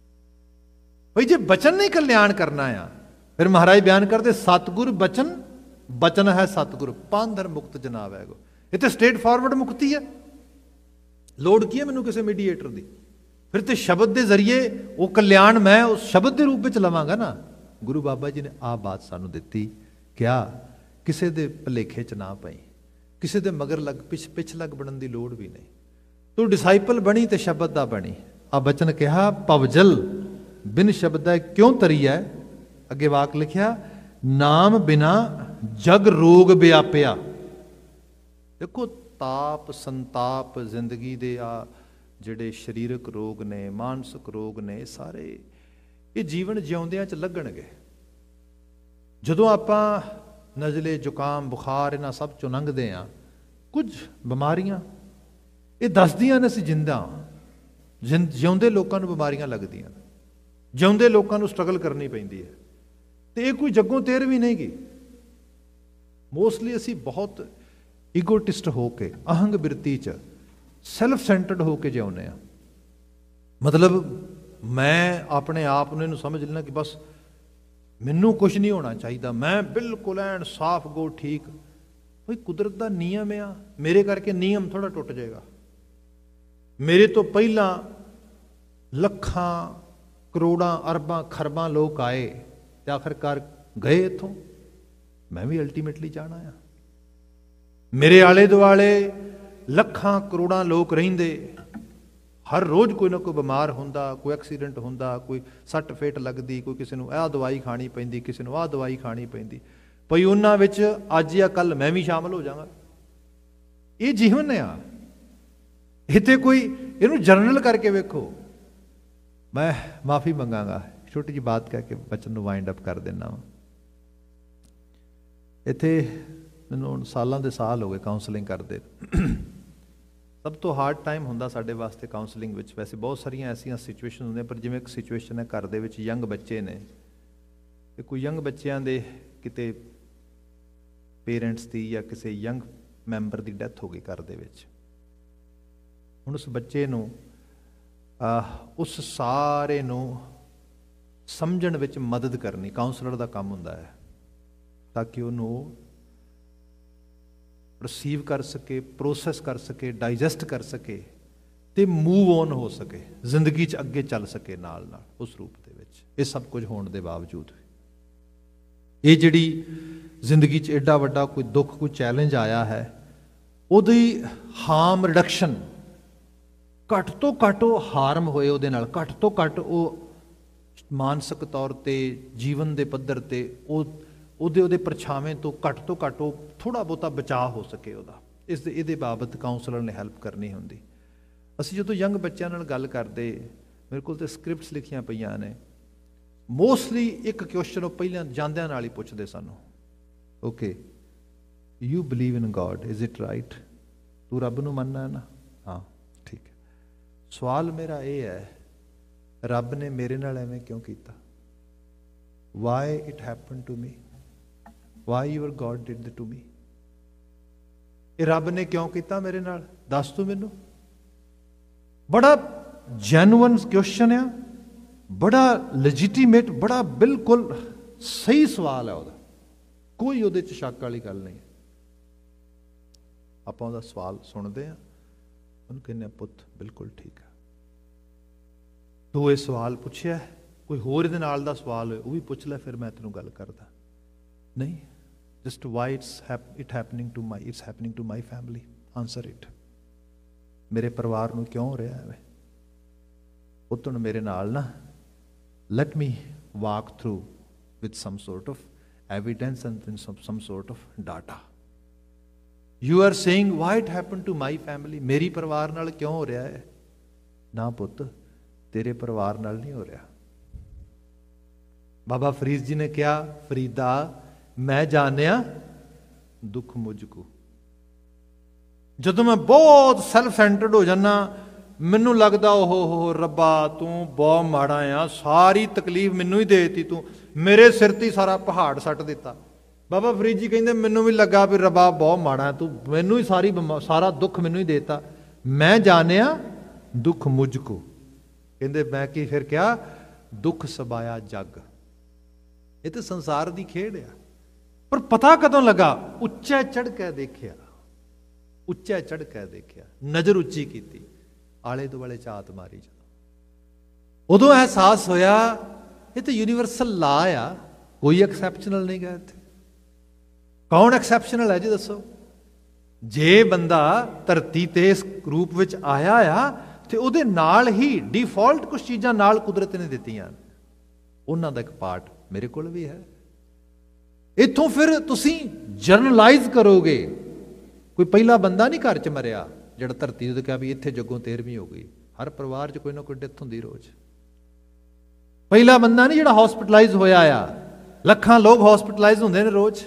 ਬਈ ਜੇ ਬਚਨ ਨਹੀਂ ਕਲਿਆਣ ਕਰਨਾ ਆ, ਫਿਰ ਮਹਾਰਾਜ ਬਿਆਨ ਕਰਦੇ ਸਤਿਗੁਰ ਬਚਨ, ਬਚਨ ਹੈ ਸਤਿਗੁਰ, ਪਾਂਧਰ ਮੁਕਤ ਜਨਾਬ ਹੈਗੋ। ਇਹ ਤੇ ਸਟੇਟ ਫਾਰਵਰਡ ਮੁਕਤੀ ਹੈ। ਲੋੜ ਕੀ ਹੈ ਮੈਨੂੰ ਕਿਸੇ ਮੀਡੀਏਟਰ ਦੀ? ਫਿਰ ਤੇ ਸ਼ਬਦ ਦੇ ਜ਼ਰੀਏ ਉਹ ਕਲਿਆਣ ਮੈਂ ਉਸ ਸ਼ਬਦ ਦੇ ਰੂਪ ਵਿੱਚ ਲਵਾਂਗਾ ਨਾ। ਗੁਰੂ ਬਾਬਾ ਜੀ ਨੇ ਆਹ ਬਾਤ ਸਾਨੂੰ ਦਿੱਤੀ, ਕਿਹਾ ਕਿਸੇ ਦੇ ਭੁਲੇਖੇ 'ਚ ਨਾ ਪਈ, ਕਿਸੇ ਦੇ ਮਗਰ ਲੱਗ ਪਿੱਛ ਲੱਗ ਬਣਨ ਦੀ ਲੋੜ ਵੀ ਨਹੀਂ। ਤੂੰ ਡਿਸਾਈਪਲ ਬਣੀ ਤੇ ਸ਼ਬਦ ਦਾ ਬਣੀ। ਆ ਬਚਨ ਕਿਹਾ, ਭਵਜਲ ਬਿਨ ਸ਼ਬਦ ਕਿਉਂ ਤਰੀਐ। ਅੱਗੇ ਵਾਕ ਲਿਖਿਆ, ਨਾਮ ਬਿਨਾ ਜਗ ਰੋਗ ਵਿਆਪਿਆ। ਦੇਖੋ ਤਾਪ ਸੰਤਾਪ ਜ਼ਿੰਦਗੀ ਦੇ ਆ ਜਿਹੜੇ ਸਰੀਰਕ ਰੋਗ ਨੇ, ਮਾਨਸਿਕ ਰੋਗ ਨੇ, ਸਾਰੇ ਇਹ ਜੀਵਨ ਜਿਉਂਦਿਆਂ 'ਚ ਲੱਗਣਗੇ। ਜਦੋਂ ਆਪਾਂ ਨਜ਼ਲੇ, ਜ਼ੁਕਾਮ, ਬੁਖਾਰ ਇਹਨਾਂ ਸਭ ਚੋਂ ਲੰਘਦੇ ਹਾਂ, ਕੁਝ ਬਿਮਾਰੀਆਂ ਇਹ ਦੱਸਦੀਆਂ ਨੇ ਅਸੀਂ ਜਿੰਦਾ ਹਾਂ। ਜਿਉਂਦੇ ਲੋਕਾਂ ਨੂੰ ਬਿਮਾਰੀਆਂ ਲੱਗਦੀਆਂ, ਜਿਉਂਦੇ ਲੋਕਾਂ ਨੂੰ ਸਟਰਗਲ ਕਰਨੀ ਪੈਂਦੀ ਹੈ। ਤੇ ਇਹ ਕੋਈ ਜੱਗੋਂ ਤੇਰ ਵੀ ਨਹੀਂ ਗੀ। ਮੋਸਟਲੀ ਅਸੀਂ ਬਹੁਤ ਈਗੋਟਿਸਟ ਹੋ ਕੇ, ਅਹੰਗ ਬਿਰਤੀ 'ਚ ਸੈਲਫ ਸੈਂਟਰਡ ਹੋ ਕੇ ਜਿਉਂਦੇ ਹਾਂ। ਮਤਲਬ ਮੈਂ ਆਪਣੇ ਆਪ ਨੂੰ ਇਹਨੂੰ ਸਮਝ ਲੈਣਾ ਕਿ ਬਸ ਮੈਨੂੰ ਕੁਝ ਨਹੀਂ ਹੋਣਾ ਚਾਹੀਦਾ, ਮੈਂ ਬਿਲਕੁਲ ਐਨ ਸਾਫ਼ ਗੋ ਠੀਕ। ਕੋਈ ਕੁਦਰਤ ਦਾ ਨਿਯਮ ਆ, ਮੇਰੇ ਕਰਕੇ ਨਿਯਮ ਥੋੜਾ ਟੁੱਟ ਜਾਏਗਾ। ਮੇਰੇ ਤੋਂ ਪਹਿਲਾਂ ਲੱਖਾਂ ਕਰੋੜਾਂ ਅਰਬਾਂ ਖਰਬਾਂ ਲੋਕ ਆਏ ਤੇ ਆਖਰਕਾਰ ਗਏ ਇੱਥੋਂ। ਮੈਂ ਵੀ ਅਲਟੀਮੇਟਲੀ ਜਾਣਾ ਆ। ਮੇਰੇ ਆਲੇ ਦੁਆਲੇ ਲੱਖਾਂ ਕਰੋੜਾਂ ਲੋਕ ਰਹਿੰਦੇ, ਹਰ ਰੋਜ਼ ਕੋਈ ਨਾ ਕੋਈ ਬਿਮਾਰ ਹੁੰਦਾ, ਕੋਈ ਐਕਸੀਡੈਂਟ ਹੁੰਦਾ, ਕੋਈ ਸੱਟ ਫੇਟ ਲੱਗਦੀ, ਕੋਈ ਕਿਸੇ ਨੂੰ ਆਹ ਦਵਾਈ ਖਾਣੀ ਪੈਂਦੀ, ਕਿਸੇ ਨੂੰ ਆਹ ਦਵਾਈ ਖਾਣੀ ਪੈਂਦੀ। ਭਈ ਉਹਨਾਂ ਵਿੱਚ ਅੱਜ ਜਾਂ ਕੱਲ ਮੈਂ ਵੀ ਸ਼ਾਮਲ ਹੋ ਜਾਵਾਂਗਾ। ਇਹ ਜੀਵਨ ਆ। ਇੱਥੇ ਕੋਈ ਇਹਨੂੰ ਜਨਰਲ ਕਰਕੇ ਵੇਖੋ। ਮੈਂ ਮਾਫੀ ਮੰਗਾਂਗਾ, ਛੋਟੀ ਜਿਹੀ ਬਾਤ ਕਹਿ ਕੇ ਬਚਨ ਨੂੰ ਵਾਈਂਡ ਅਪ ਕਰ ਦਿੰਦਾ ਵਾਂ। ਇੱਥੇ ਮੈਨੂੰ ਹੁਣ ਸਾਲਾਂ ਦੇ ਸਾਲ ਹੋ ਗਏ ਕਾਉਂਸਲਿੰਗ ਕਰਦੇ। ਸਭ ਤੋਂ ਹਾਰਡ ਟਾਈਮ ਹੁੰਦਾ ਸਾਡੇ ਵਾਸਤੇ ਕਾਉਂਸਲਿੰਗ ਵਿੱਚ। ਵੈਸੇ ਬਹੁਤ ਸਾਰੀਆਂ ਐਸੀਆਂ ਸਿਚੁਏਸ਼ਨ ਹੁੰਦੀਆਂ, ਪਰ ਜਿਵੇਂ ਇੱਕ ਸਿਚੁਏਸ਼ਨ ਹੈ ਘਰ ਦੇ ਵਿੱਚ ਯੰਗ ਬੱਚੇ ਨੇ, ਤੇ ਕੋਈ ਯੰਗ ਬੱਚਿਆਂ ਦੇ ਕਿਤੇ ਪੇਰੈਂਟਸ ਦੀ ਜਾਂ ਕਿਸੇ ਯੰਗ ਮੈਂਬਰ ਦੀ ਡੈਥ ਹੋ ਗਈ ਘਰ ਦੇ ਵਿੱਚ। ਹੁਣ ਉਸ ਬੱਚੇ ਨੂੰ ਉਸ ਸਾਰੇ ਨੂੰ ਸਮਝਣ ਵਿੱਚ ਮਦਦ ਕਰਨੀ ਕਾਉਂਸਲਰ ਦਾ ਕੰਮ ਹੁੰਦਾ ਹੈ, ਤਾਂ ਕਿ ਉਹਨੂੰ ਰਿਸੀਵ ਕਰ ਸਕੇ, ਪ੍ਰੋਸੈਸ ਕਰ ਸਕੇ, ਡਾਈਜੈਸਟ ਕਰ ਸਕੇ ਤੇ ਮੂਵ ਔਨ ਹੋ ਸਕੇ, ਜ਼ਿੰਦਗੀ 'ਚ ਅੱਗੇ ਚੱਲ ਸਕੇ ਨਾਲ ਨਾਲ ਉਸ ਰੂਪ ਦੇ ਵਿੱਚ। ਇਹ ਸਭ ਕੁਝ ਹੋਣ ਦੇ ਬਾਵਜੂਦ ਇਹ ਜਿਹੜੀ ਜ਼ਿੰਦਗੀ 'ਚ ਐਡਾ ਵੱਡਾ ਕੋਈ ਦੁੱਖ, ਕੋਈ ਚੈਲੰਜ ਆਇਆ ਹੈ, ਉਹਦੀ ਹਾਰਮ ਰਿਡਕਸ਼ਨ, ਘੱਟ ਤੋਂ ਘੱਟ ਉਹ ਹਾਰਮ ਹੋਏ ਉਹਦੇ ਨਾਲ, ਘੱਟ ਤੋਂ ਘੱਟ ਉਹ ਮਾਨਸਿਕ ਤੌਰ ਤੇ, ਜੀਵਨ ਦੇ ਪੱਧਰ ਤੇ ਉਹਦੇ ਪਰਛਾਵੇਂ ਤੋਂ ਘੱਟ ਉਹ ਥੋੜ੍ਹਾ ਬਹੁਤਾ ਬਚਾਅ ਹੋ ਸਕੇ ਉਹਦਾ। ਇਹਦੇ ਬਾਬਤ ਕਾਉਂਸਲਰ ਨੇ ਹੈਲਪ ਕਰਨੀ ਹੁੰਦੀ। ਅਸੀਂ ਜਦੋਂ ਯੰਗ ਬੱਚਿਆਂ ਨਾਲ ਗੱਲ ਕਰਦੇ, ਮੇਰੇ ਕੋਲ ਤਾਂ ਸਕ੍ਰਿਪਟਸ ਲਿਖੀਆਂ ਪਈਆਂ ਨੇ। ਮੋਸਟਲੀ ਇੱਕ ਕੁਐਸਚਨ ਉਹ ਪਹਿਲਾਂ ਜਾਂਦਿਆਂ ਨਾਲ ਹੀ ਪੁੱਛਦੇ ਸਾਨੂੰ, okay you believe in God, is it right? ਤੂੰ ਰੱਬ ਨੂੰ ਮੰਨਦਾ ਹੈ ਨਾ? ਹਾਂ, ਠੀਕ ਹੈ। ਸਵਾਲ ਮੇਰਾ ਇਹ ਹੈ, ਰੱਬ ਨੇ ਮੇਰੇ ਨਾਲ ਐਵੇਂ ਕਿਉਂ ਕੀਤਾ? Why it happen to me? Why your God did it to me? ਇਹ ਰੱਬ ਨੇ ਕਿਉਂ ਕੀਤਾ ਮੇਰੇ ਨਾਲ? ਦੱਸ ਤੂੰ ਮੈਨੂੰ। ਬੜਾ ਜੈਨੂਅਨ ਕੁਐਸਚਨ ਆ, ਬੜਾ ਲੈਜੀਟੀਮੇਟ, ਬੜਾ ਬਿਲਕੁਲ ਸਹੀ ਸਵਾਲ ਹੈ ਉਹਦਾ, ਕੋਈ ਉਹਦੇ 'ਚ ਸ਼ੱਕ ਵਾਲੀ ਗੱਲ ਨਹੀਂ ਹੈ। ਆਪਾਂ ਉਹਦਾ ਸਵਾਲ ਸੁਣਦੇ ਹਾਂ, ਉਹਨੂੰ ਕਹਿੰਦੇ ਆ, ਪੁੱਤ ਬਿਲਕੁਲ ਠੀਕ ਹੈ, ਤੂੰ ਇਹ ਸਵਾਲ ਪੁੱਛਿਆ, ਕੋਈ ਹੋਰ ਇਹਦੇ ਨਾਲ ਦਾ ਸਵਾਲ ਹੋਏ ਉਹ ਵੀ ਪੁੱਛ ਲੈ, ਫਿਰ ਮੈਂ ਤੈਨੂੰ ਗੱਲ ਕਰਦਾ। ਨਹੀਂ, just why it's happening to my family, answer it। ਮੇਰੇ ਪਰਿਵਾਰ ਨੂੰ ਕਿਉਂ ਹੋ ਰਿਹਾ ਹੈ? ਪੁੱਤ ਹੁਣ ਮੇਰੇ ਨਾਲ ਨਾ, let me walk through with some sort of evidence and some sort of data। you are saying why it happened to my family, ਮੇਰੀ ਪਰਿਵਾਰ ਨਾਲ ਕਿਉਂ ਹੋ ਰਿਹਾ ਹੈ? ਨਾ ਪੁੱਤ, ਤੇਰੇ ਪਰਿਵਾਰ ਨਾਲ ਨਹੀਂ ਹੋ ਰਿਹਾ। ਬਾਬਾ ਫਰੀਦ ਜੀ ਨੇ ਕਿਹਾ, ਫਰੀਦਾ ਮੈਂ ਜਾਣਿਆ ਦੁੱਖ ਮੁਝ ਕੋ। ਜਦੋਂ ਮੈਂ ਬਹੁਤ ਸੈਲਫ ਸੈਂਟਰਡ ਹੋ ਜਾਣਾ, ਮੈਨੂੰ ਲੱਗਦਾ ਓਹੋ ਰੱਬਾ ਤੂੰ ਬਹੁਤ ਮਾੜਾ ਆ, ਸਾਰੀ ਤਕਲੀਫ ਮੈਨੂੰ ਹੀ ਦੇ ਦਿੱਤੀ, ਤੂੰ ਮੇਰੇ ਸਿਰ ਤੇ ਸਾਰਾ ਪਹਾੜ ਸੱਟ ਦਿੱਤਾ। ਬਾਬਾ ਫਰੀਦ ਜੀ ਕਹਿੰਦੇ ਮੈਨੂੰ ਵੀ ਲੱਗਾ ਵੀ ਰੱਬਾ ਬਹੁਤ ਮਾੜਾ, ਤੂੰ ਮੈਨੂੰ ਹੀ ਸਾਰਾ ਦੁੱਖ ਮੈਨੂੰ ਹੀ ਦੇ ਦਿੱਤਾ। ਮੈਂ ਜਾਣਿਆ ਦੁੱਖ ਮੁਝ ਕੋ। ਕਹਿੰਦੇ ਮੈਂ ਕੀ ਫਿਰ ਕਿਹਾ, ਦੁੱਖ ਸਬਾਇਆ ਜੱਗ। ਇਹ ਤਾਂ ਸੰਸਾਰ ਦੀ ਖੇਡ ਆ। ਪਰ ਪਤਾ ਕਦੋਂ ਲੱਗਾ? ਉੱਚਾ ਚੜ੍ਹ ਕੇ ਦੇਖਿਆ, ਉੱਚਾ ਚੜ੍ਹ ਕੇ ਦੇਖਿਆ, ਨਜ਼ਰ ਉੱਚੀ ਕੀਤੀ, ਆਲੇ ਦੁਆਲੇ ਝਾਤ ਮਾਰੀ। ਜਦੋਂ ਉਦੋਂ ਅਹਿਸਾਸ ਹੋਇਆ ਇਹ ਤਾਂ ਯੂਨੀਵਰਸਲ ਲਾ ਆ, ਕੋਈ ਐਕਸੈਪਸ਼ਨਲ ਨਹੀਂ ਗਾ ਇੱਥੇ। ਕੌਣ ਐਕਸੈਪਸ਼ਨਲ ਹੈ ਜੀ ਦੱਸੋ? ਜੇ ਬੰਦਾ ਧਰਤੀ ਤੇ ਇਸ ਰੂਪ ਵਿੱਚ ਆਇਆ ਆ ਤੇ ਉਹਦੇ ਨਾਲ ਹੀ ਡਿਫਾਲਟ ਕੁਝ ਚੀਜ਼ਾਂ ਨਾਲ ਕੁਦਰਤ ਨੇ ਦਿੱਤੀਆਂ, ਉਹਨਾਂ ਦਾ ਇੱਕ ਪਾਰਟ ਮੇਰੇ ਕੋਲ ਵੀ ਹੈ। ਇੱਥੋਂ ਫਿਰ ਤੁਸੀਂ ਜਰਨਲਾਈਜ਼ ਕਰੋਗੇ। ਕੋਈ ਪਹਿਲਾ ਬੰਦਾ ਨਹੀਂ ਘਰ 'ਚ ਮਰਿਆ ਜਿਹੜਾ ਧਰਤੀ ਤੇ ਕਿਹਾ ਵੀ ਇੱਥੇ ਜੱਗੋਂ 13ਵੀਂ ਹੋ ਗਈ। ਹਰ ਪਰਿਵਾਰ 'ਚ ਕੋਈ ਨਾ ਕੋਈ ਡੈਥ ਹੁੰਦੀ ਰੋਜ਼। ਪਹਿਲਾ ਬੰਦਾ ਨਹੀਂ ਜਿਹੜਾ ਹਸਪੀਟਲਾਈਜ਼ ਹੋਇਆ ਆ, ਲੱਖਾਂ ਲੋਕ ਹਸਪੀਟਲਾਈਜ਼ ਹੁੰਦੇ ਨੇ ਰੋਜ਼।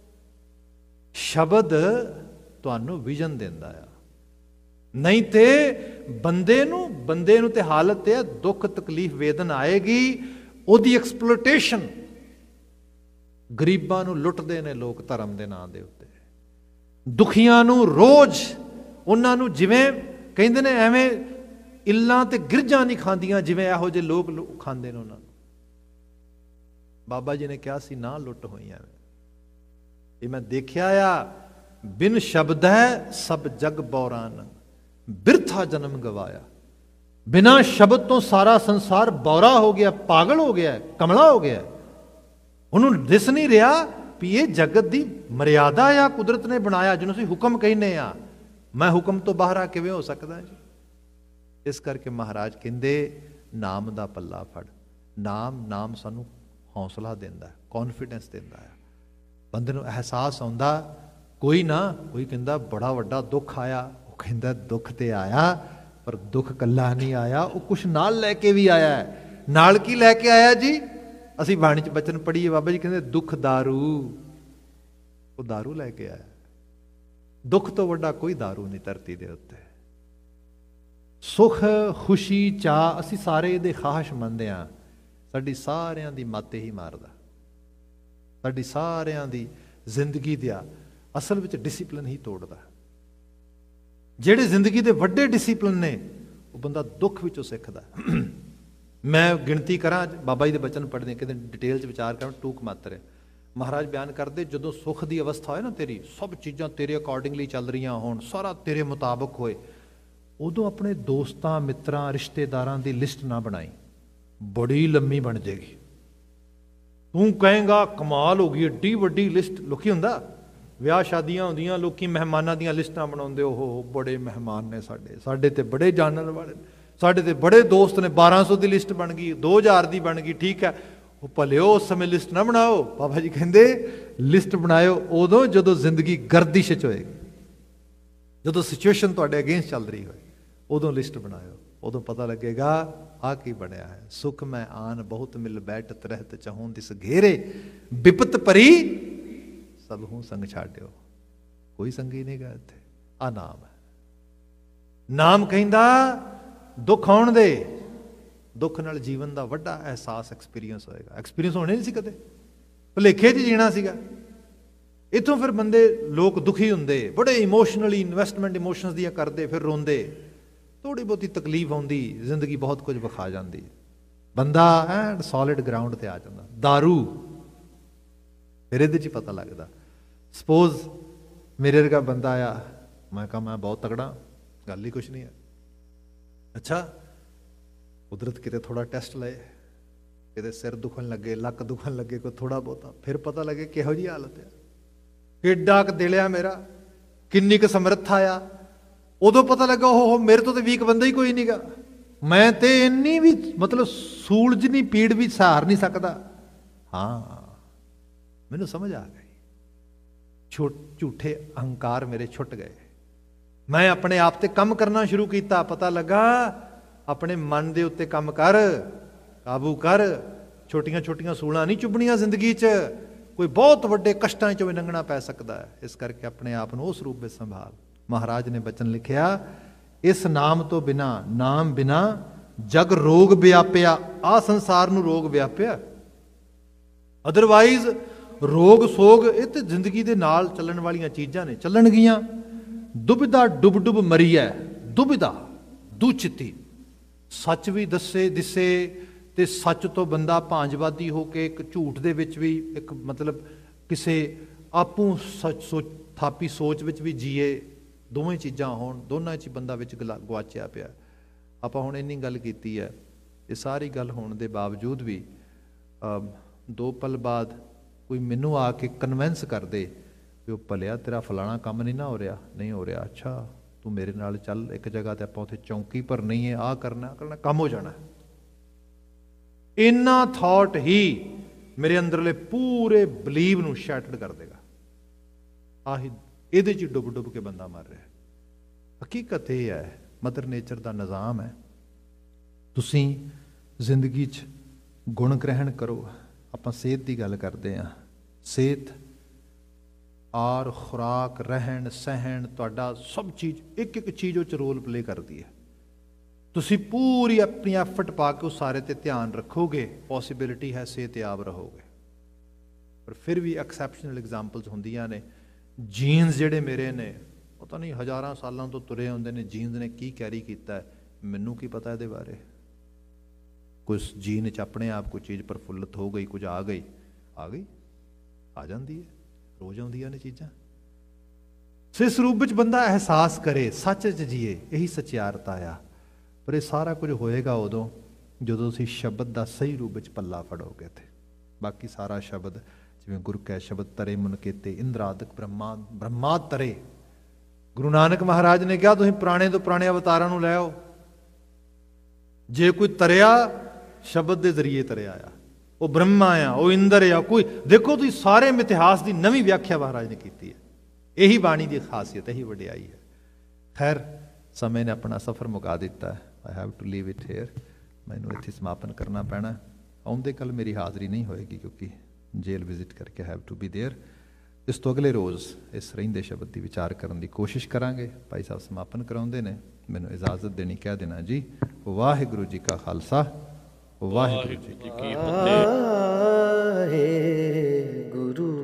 ਸ਼ਬਦ ਤੁਹਾਨੂੰ ਵਿਜ਼ਨ ਦਿੰਦਾ ਆ, ਨਹੀਂ ਤੇ ਬੰਦੇ ਨੂੰ ਤੇ ਹਾਲਤ ਹੈ ਦੁੱਖ ਤਕਲੀਫ ਵੇਦਨ ਆਏਗੀ, ਉਹਦੀ ਐਕਸਪਲੋਟੇਸ਼ਨ। ਗਰੀਬਾਂ ਨੂੰ ਲੁੱਟਦੇ ਨੇ ਲੋਕ ਧਰਮ ਦੇ ਨਾਂ ਦੇ ਉੱਤੇ, ਦੁਖੀਆਂ ਨੂੰ ਰੋਜ਼ ਉਹਨਾਂ ਨੂੰ ਜਿਵੇਂ ਕਹਿੰਦੇ ਨੇ ਐਵੇਂ ਇੱਲਾਂ ਤੇ ਗਿਰਜਾਂ ਨਹੀਂ ਖਾਂਦੀਆਂ, ਜਿਵੇਂ ਇਹੋ ਜਿਹੇ ਲੋਕ ਖਾਂਦੇ ਨੇ ਉਹਨਾਂ ਨੂੰ। ਬਾਬਾ ਜੀ ਨੇ ਕਿਹਾ ਸੀ ਨਾ ਲੁੱਟ ਹੋਈਆਂ ਇਹ ਮੈਂ ਦੇਖਿਆ ਆ। ਬਿਨ ਸ਼ਬਦ ਹੈ ਸਭ ਜਗ ਬੌਰਾਨ, ਬਿਰਥਾ ਜਨਮ ਗਵਾਇਆ। ਬਿਨਾਂ ਸ਼ਬਦ ਤੋਂ ਸਾਰਾ ਸੰਸਾਰ ਬੌਰਾ ਹੋ ਗਿਆ, ਪਾਗਲ ਹੋ ਗਿਆ, ਕਮਲਾ ਹੋ ਗਿਆ। ਉਹਨੂੰ ਦਿਸ ਨਹੀਂ ਰਿਹਾ ਵੀ ਇਹ ਜਗਤ ਦੀ ਮਰਿਆਦਾ ਆ, ਕੁਦਰਤ ਨੇ ਬਣਾਇਆ, ਜਿਹਨੂੰ ਅਸੀਂ ਹੁਕਮ ਕਹਿੰਦੇ ਆ। ਮੈਂ ਹੁਕਮ ਤੋਂ ਬਾਹਰ ਆ ਕਿਵੇਂ ਹੋ ਸਕਦਾ ਜੀ? ਇਸ ਕਰਕੇ ਮਹਾਰਾਜ ਕਹਿੰਦੇ ਨਾਮ ਦਾ ਪੱਲਾ ਫੜ। ਨਾਮ ਸਾਨੂੰ ਹੌਸਲਾ ਦਿੰਦਾ, ਕੌਨਫੀਡੈਂਸ ਦਿੰਦਾ ਹੈ। ਬੰਦੇ ਨੂੰ ਅਹਿਸਾਸ ਆਉਂਦਾ ਕੋਈ ਕਹਿੰਦਾ ਬੜਾ ਵੱਡਾ ਦੁੱਖ ਆਇਆ, ਉਹ ਕਹਿੰਦਾ ਦੁੱਖ ਤੇ ਆਇਆ ਪਰ ਦੁੱਖ ਇਕੱਲਾ ਨਹੀਂ ਆਇਆ, ਉਹ ਕੁਛ ਨਾਲ ਲੈ ਕੇ ਵੀ ਆਇਆ ਹੈ। ਨਾਲ ਕੀ ਲੈ ਕੇ ਆਇਆ ਜੀ? ਅਸੀਂ ਬਾਣੀ 'ਚ ਬਚਨ ਪੜ੍ਹੀਏ, ਬਾਬਾ ਜੀ ਕਹਿੰਦੇ ਦੁੱਖ ਦਾਰੂ, ਉਹ ਦਾਰੂ ਲੈ ਕੇ ਆਇਆ। ਦੁੱਖ ਤੋਂ ਵੱਡਾ ਕੋਈ ਦਾਰੂ ਨਹੀਂ ਧਰਤੀ ਦੇ ਉੱਤੇ। ਸੁਖ ਖੁਸ਼ੀ ਚਾਅ ਅਸੀਂ ਸਾਰੇ ਇਹਦੇ ਖਾਹਿਸ਼ ਮੰਨਦੇ ਹਾਂ। ਸਾਡੀ ਸਾਰਿਆਂ ਦੀ ਮੱਤ ਹੀ ਮਾਰਦਾ, ਸਾਡੀ ਸਾਰਿਆਂ ਦੀ ਜ਼ਿੰਦਗੀ ਦਾ ਅਸਲ ਵਿੱਚ ਡਿਸਿਪਲਿਨ ਹੀ ਤੋੜਦਾ। ਜਿਹੜੇ ਜ਼ਿੰਦਗੀ ਦੇ ਵੱਡੇ ਡਿਸਿਪਲਿਨ ਨੇ ਉਹ ਬੰਦਾ ਦੁੱਖ ਵਿੱਚੋਂ ਸਿੱਖਦਾ। ਮੈਂ ਗਿਣਤੀ ਕਰਾਂ, ਬਾਬਾ ਜੀ ਦੇ ਬਚਨ ਪੜ੍ਹਦੇ ਕਿਤੇ ਡਿਟੇਲ 'ਚ ਵਿਚਾਰ ਕਰਾਂ, ਟੂਕ ਮਾਤਰ ਹੈ। ਮਹਾਰਾਜ ਬਿਆਨ ਕਰਦੇ ਜਦੋਂ ਸੁੱਖ ਦੀ ਅਵਸਥਾ ਹੋਏ ਨਾ, ਤੇਰੀ ਸਭ ਚੀਜ਼ਾਂ ਤੇਰੇ ਅਕੋਰਡਿੰਗਲੀ ਚੱਲ ਰਹੀਆਂ ਹੋਣ, ਸਾਰਾ ਤੇਰੇ ਮੁਤਾਬਕ ਹੋਏ, ਉਦੋਂ ਆਪਣੇ ਦੋਸਤਾਂ ਮਿੱਤਰਾਂ ਰਿਸ਼ਤੇਦਾਰਾਂ ਦੀ ਲਿਸਟ ਨਾ ਬਣਾਈ, ਬੜੀ ਲੰਮੀ ਬਣ ਜਾਏਗੀ। ਤੂੰ ਕਹੇਂਗਾ ਕਮਾਲ ਹੋ ਗਈ, ਏਡੀ ਵੱਡੀ ਲਿਸਟ। ਲੋਕੀ ਹੁੰਦਾ ਵਿਆਹ ਸ਼ਾਦੀਆਂ ਹੁੰਦੀਆਂ, ਲੋਕੀ ਮਹਿਮਾਨਾਂ ਦੀਆਂ ਲਿਸਟਾਂ ਬਣਾਉਂਦੇ, ਉਹ ਬੜੇ ਮਹਿਮਾਨ ਨੇ ਸਾਡੇ ਤੇ ਬੜੇ ਜਾਣਨ ਵਾਲੇ, ਸਾਡੇ ਤੇ ਬੜੇ ਦੋਸਤ ਨੇ। 1200 ਦੀ ਲਿਸਟ ਬਣ ਗਈ, 2000 ਦੀ ਬਣ ਗਈ, ਠੀਕ ਹੈ। ਉਹ ਭਲਿਓ ਉਸ ਸਮੇਂ ਲਿਸਟ ਨਾ ਬਣਾਓ। ਬਾਬਾ ਜੀ ਕਹਿੰਦੇ ਲਿਸਟ ਬਣਾਇਓ ਉਦੋਂ ਜਦੋਂ ਜ਼ਿੰਦਗੀ ਗਰਦਿਸ਼ 'ਚ ਹੋਏਗੀ, ਜਦੋਂ ਸਿਚੁਏਸ਼ਨ ਤੁਹਾਡੇ ਅਗੇਂਸਟ ਚੱਲ ਰਹੀ ਹੋਏ, ਉਦੋਂ ਲਿਸਟ ਬਣਾਇਓ। ਉਦੋਂ ਪਤਾ ਲੱਗੇਗਾ ਆ ਕੀ ਬਣਿਆ ਹੈ। ਸੁਖ ਮੈਂ ਆਨ ਬਹੁਤ ਮਿਲ ਬੈਠਤ ਰਹਿਤ ਚਾਹੂੰ ਦਿਸ ਘੇਰੇ, ਬਿਪਤ ਭਰੀ ਸਭ ਹੂੰ ਸੰਗ ਛਾੜਿਓ। ਕੋਈ ਸੰਗੀ ਨਹੀਂ ਗਾ ਇੱਥੇ। ਆ ਨਾਮ ਹੈ। ਨਾਮ ਕਹਿੰਦਾ ਦੁੱਖ ਆਉਣ ਦੇ, ਦੁੱਖ ਨਾਲ ਜੀਵਨ ਦਾ ਵੱਡਾ ਅਹਿਸਾਸ ਐਕਸਪੀਰੀਅੰਸ ਹੋਏਗਾ। ਐਕਸਪੀਰੀਅੰਸ ਹੋਣੇ ਨਹੀਂ ਸੀ ਕਦੇ, ਭੁਲੇਖੇ 'ਚ ਜੀਣਾ ਸੀਗਾ। ਇੱਥੋਂ ਫਿਰ ਬੰਦੇ ਲੋਕ ਦੁਖੀ ਹੁੰਦੇ, ਬੜੇ ਇਮੋਸ਼ਨਲੀ ਇਨਵੈਸਟਮੈਂਟ ਇਮੋਸ਼ਨਸ ਦੀਆਂ ਕਰਦੇ, ਫਿਰ ਰੋਂਦੇ, ਥੋੜੀ ਬਹੁਤੀ ਤਕਲੀਫ ਆਉਂਦੀ, ਜ਼ਿੰਦਗੀ ਬਹੁਤ ਕੁਝ ਵਿਖਾ ਜਾਂਦੀ, ਬੰਦਾ ਐਂਡ ਸੋਲਿਡ ਗਰਾਊਂਡ ਤੇ ਆ ਜਾਂਦਾ। ਦਾਰੂ ਫਿਰ ਇਹਦੇ 'ਚ ਪਤਾ ਲੱਗਦਾ। ਸਪੋਜ਼ ਮੇਰੇ ਵਰਗਾ ਬੰਦਾ ਆ, ਮੈਂ ਕਹਾਂ ਮੈਂ ਬਹੁਤ ਤਗੜਾ, ਗੱਲ ਹੀ ਕੁਛ ਨਹੀਂ ਹੈ। ਅੱਛਾ, ਕੁਦਰਤ ਕਿਤੇ ਥੋੜਾ ਟੈਸਟ ਲਏ, ਕਿਤੇ ਸਿਰ ਦੁਖਣ ਲੱਗੇ, ਲੱਕ ਦੁਖਣ ਲੱਗੇ, ਕੋਈ ਥੋੜਾ ਬਹੁਤਾ, ਫਿਰ ਪਤਾ ਲੱਗੇ ਕਿਹੋ ਜਿਹੀ ਹਾਲਤ ਹੈ, ਕਿੱਡਾ ਕੁ ਦਿਲ ਆ ਮੇਰਾ, ਕਿੰਨੀ ਕੁ ਸਮਰੱਥਾ ਆ। ਉਦੋਂ ਪਤਾ ਲੱਗਾ ਉਹ ਮੇਰੇ ਤੋਂ ਤੇ ਵੀਕ ਬੰਦਾ ਹੀ ਕੋਈ ਨਹੀਂਗਾ, ਮੈਂ ਤੇ ਇੰਨੀ ਵੀ ਮਤਲਬ ਸੂਲਝਣੀ ਪੀੜ ਵੀ ਸਹਾਰ ਨਹੀਂ ਸਕਦਾ। ਹਾਂ, ਮੈਨੂੰ ਸਮਝ ਆ ਗਈ, ਝੂਠੇ ਅਹੰਕਾਰ ਮੇਰੇ ਛੁੱਟ ਗਏ। ਮੈਂ ਆਪਣੇ ਆਪ ਤੇ ਕੰਮ ਕਰਨਾ ਸ਼ੁਰੂ ਕੀਤਾ, ਪਤਾ ਲੱਗਾ ਆਪਣੇ ਮਨ ਦੇ ਉੱਤੇ ਕੰਮ ਕਰ, ਕਾਬੂ ਕਰ। ਛੋਟੀਆਂ ਛੋਟੀਆਂ ਸੂਲਾਂ ਨਹੀਂ ਚੁੱਭਣੀਆਂ ਜ਼ਿੰਦਗੀ 'ਚ, ਕੋਈ ਬਹੁਤ ਵੱਡੇ ਕਸ਼ਟਾਂ 'ਚੋਂ ਵੀ ਲੰਘਣਾ ਪੈ ਸਕਦਾ ਹੈ। ਇਸ ਕਰਕੇ ਆਪਣੇ ਆਪ ਨੂੰ ਉਸ ਰੂਪ ਵਿੱਚ ਸੰਭਾਲ। ਮਹਾਰਾਜ ਨੇ ਬਚਨ ਲਿਖਿਆ, ਇਸ ਨਾਮ ਤੋਂ ਬਿਨਾ, ਨਾਮ ਬਿਨਾ ਜਗ ਰੋਗ ਵਿਆਪਿਆ। ਆਹ ਸੰਸਾਰ ਨੂੰ ਰੋਗ ਵਿਆਪਿਆ, ਅਦਰਵਾਈਜ਼ ਰੋਗ ਸੋਗ ਇਹ ਤੇ ਜ਼ਿੰਦਗੀ ਦੇ ਨਾਲ ਚੱਲਣ ਵਾਲੀਆਂ ਚੀਜ਼ਾਂ ਨੇ, ਚੱਲਣਗੀਆਂ। ਦੁਬਿਧਾ ਡੁੱਬ ਡੁੱਬ ਮਰੀਐ, ਦੁਬਿਧਾ ਦੁਚਿੱਤੀ। ਸੱਚ ਵੀ ਦਿਸੇ ਤੇ ਸੱਚ ਤੋਂ ਬੰਦਾ ਭਾਂਜਵਾਦੀ ਹੋ ਕੇ ਇੱਕ ਝੂਠ ਦੇ ਵਿੱਚ ਵੀ, ਇੱਕ ਮਤਲਬ ਕਿਸੇ ਆਪੂ ਥਾਪੀ ਸੋਚ ਵਿੱਚ ਵੀ ਜੀਏ। ਦੋਵੇਂ ਚੀਜ਼ਾਂ ਹੋਣ, ਦੋਨਾਂ 'ਚ ਬੰਦਾ ਵਿੱਚ ਗਵਾਚਿਆ ਪਿਆ। ਆਪਾਂ ਹੁਣ ਇੰਨੀ ਗੱਲ ਕੀਤੀ ਹੈ ਇਹ ਸਾਰੀ ਗੱਲ ਹੋਣ ਦੇ ਬਾਵਜੂਦ ਵੀ 2 ਪਲ ਬਾਅਦ ਕੋਈ ਮੈਨੂੰ ਆ ਕੇ ਕਨਵਿੰਸ ਕਰ ਦੇ ਵੀ ਉਹ ਭਲਿਆ ਤੇਰਾ ਫਲਾਣਾ ਕੰਮ ਨਹੀਂ ਨਾ ਹੋ ਰਿਹਾ, ਨਹੀਂ ਹੋ ਰਿਹਾ, ਅੱਛਾ ਤੂੰ ਮੇਰੇ ਨਾਲ ਚੱਲ, ਇੱਕ ਜਗ੍ਹਾ ਤੇ ਆਪਾਂ ਉੱਥੇ ਚੌਂਕੀ ਭਰਨੀ ਹੈ, ਆਹ ਕਰਨਾ, ਕੰਮ ਹੋ ਜਾਣਾ। ਇੰਨਾ ਥਾਟ ਹੀ ਮੇਰੇ ਅੰਦਰਲੇ ਪੂਰੇ ਬਲੀਵ ਨੂੰ ਸ਼ੈਟਰਡ ਕਰ ਦੇਗਾ। ਆਹੀ ਇਹਦੇ 'ਚ ਡੁੱਬ ਡੁੱਬ ਕੇ ਬੰਦਾ ਮਰ ਰਿਹਾ। ਹਕੀਕਤ ਇਹ ਹੈ, ਮਦਰ ਨੇਚਰ ਦਾ ਨਿਜ਼ਾਮ ਹੈ। ਤੁਸੀਂ ਜ਼ਿੰਦਗੀ 'ਚ ਗੁਣ ਗ੍ਰਹਿਣ ਕਰੋ। ਆਪਾਂ ਸਿਹਤ ਦੀ ਗੱਲ ਕਰਦੇ ਹਾਂ। ਸਿਹਤ ਆਰ ਖੁਰਾਕ, ਰਹਿਣ ਸਹਿਣ, ਤੁਹਾਡਾ ਸਭ ਚੀਜ਼, ਇੱਕ ਇੱਕ ਚੀਜ਼ ਉਹ 'ਚ ਰੋਲ ਪਲੇ ਕਰਦੀ ਹੈ। ਤੁਸੀਂ ਪੂਰੀ ਆਪਣੀ ਐਫਰਟ ਪਾ ਕੇ ਉਸ ਸਾਰੇ 'ਤੇ ਧਿਆਨ ਰੱਖੋਗੇ, ਪੋਸੀਬਿਲਿਟੀ ਹੈ ਸਿਹਤਯਾਬ ਰਹੋਗੇ। ਪਰ ਫਿਰ ਵੀ ਐਕਸੈਪਸ਼ਨਲ ਐਗਜ਼ਾਮਪਲਸ ਹੁੰਦੀਆਂ ਨੇ। ਜੀਨਸ ਜਿਹੜੇ ਮੇਰੇ ਨੇ, ਪਤਾ ਨਹੀਂ ਹਜ਼ਾਰਾਂ ਸਾਲਾਂ ਤੋਂ ਤੁਰੇ ਹੁੰਦੇ ਨੇ, ਜੀਨਸ ਨੇ ਕੀ ਕੈਰੀ ਕੀਤਾ, ਮੈਨੂੰ ਕੀ ਪਤਾ ਇਹਦੇ ਬਾਰੇ। ਕੁਛ ਜੀਨ 'ਚ ਆਪਣੇ ਆਪ ਕੋਈ ਚੀਜ਼ ਪ੍ਰਫੁੱਲਤ ਹੋ ਗਈ, ਕੁਝ ਆ ਗਈ, ਆ ਜਾਂਦੀ ਹੈ, ਰੋਜ਼ ਆਉਂਦੀਆਂ ਨੇ ਚੀਜ਼ਾਂ। ਸੋ ਇਸ ਰੂਪ ਵਿੱਚ ਬੰਦਾ ਅਹਿਸਾਸ ਕਰੇ, ਸੱਚ 'ਚ ਜੀਏ, ਇਹੀ ਸੱਚਿਆਰਤਾ ਆ। ਪਰ ਇਹ ਸਾਰਾ ਕੁਝ ਹੋਏਗਾ ਉਦੋਂ ਜਦੋਂ ਤੁਸੀਂ ਸ਼ਬਦ ਦਾ ਸਹੀ ਰੂਪ ਵਿੱਚ ਪੱਲਾ ਫੜੋਗੇ। ਤੇ ਬਾਕੀ ਸਾਰਾ ਸ਼ਬਦ, ਜਿਵੇਂ ਗੁਰੂ ਕੈ ਸ਼ਬਦ ਤਰੇ ਮਨ ਕੀਤੇ ਇੰਦਰਾਦਿਕ ਬ੍ਰਹਮਾ ਤਰੇ। ਗੁਰੂ ਨਾਨਕ ਮਹਾਰਾਜ ਨੇ ਕਿਹਾ ਤੁਸੀਂ ਪੁਰਾਣੇ ਤੋਂ ਪੁਰਾਣੇ ਅਵਤਾਰਾਂ ਨੂੰ ਲੈ ਆਓ। ਜੇ ਕੋਈ ਤਰਿਆ, ਸ਼ਬਦ ਦੇ ਜ਼ਰੀਏ ਤਰਿਆ ਆ, ਉਹ ਬ੍ਰਹਮਾ ਆ, ਉਹ ਇੰਦਰ ਆ। ਕੋਈ ਦੇਖੋ ਤੁਸੀਂ ਸਾਰੇ ਇਤਿਹਾਸ ਦੀ ਨਵੀਂ ਵਿਆਖਿਆ ਮਹਾਰਾਜ ਨੇ ਕੀਤੀ ਹੈ। ਇਹੀ ਬਾਣੀ ਦੀ ਖਾਸੀਅਤ, ਇਹੀ ਵਡਿਆਈ ਹੈ। ਖੈਰ, ਸਮੇਂ ਨੇ ਆਪਣਾ ਸਫ਼ਰ ਮੁਕਾ ਦਿੱਤਾ। I have to leave it here. ਮੈਨੂੰ ਇੱਥੇ ਸਮਾਪਨ ਕਰਨਾ ਪੈਣਾ। ਆਉਂਦੇ ਕੱਲ ਮੇਰੀ ਹਾਜ਼ਰੀ ਨਹੀਂ ਹੋਏਗੀ ਕਿਉਂਕਿ ਜੇਲ੍ਹ ਵਿਜ਼ਿਟ ਕਰਕੇ ਹੈਵ ਟੂ ਬੀ ਦੇਅਰ। ਇਸ ਤੋਂ ਅਗਲੇ ਰੋਜ਼ ਇਸ ਰਹਿੰਦੇ ਸ਼ਬਦ ਦੀ ਵਿਚਾਰ ਕਰਨ ਦੀ ਕੋਸ਼ਿਸ਼ ਕਰਾਂਗੇ। ਭਾਈ ਸਾਹਿਬ ਸਮਾਪਨ ਕਰਾਉਂਦੇ ਨੇ, ਮੈਨੂੰ ਇਜਾਜ਼ਤ ਦੇਣੀ, ਕਹਿ ਦੇਣਾ ਜੀ ਵਾਹਿਗੁਰੂ ਜੀ ਕਾ ਖਾਲਸਾ, ਵਾਹਿਗੁਰੂ ਜੀ ਕੀ ਫਤਿਹ। ਗੁਰੂ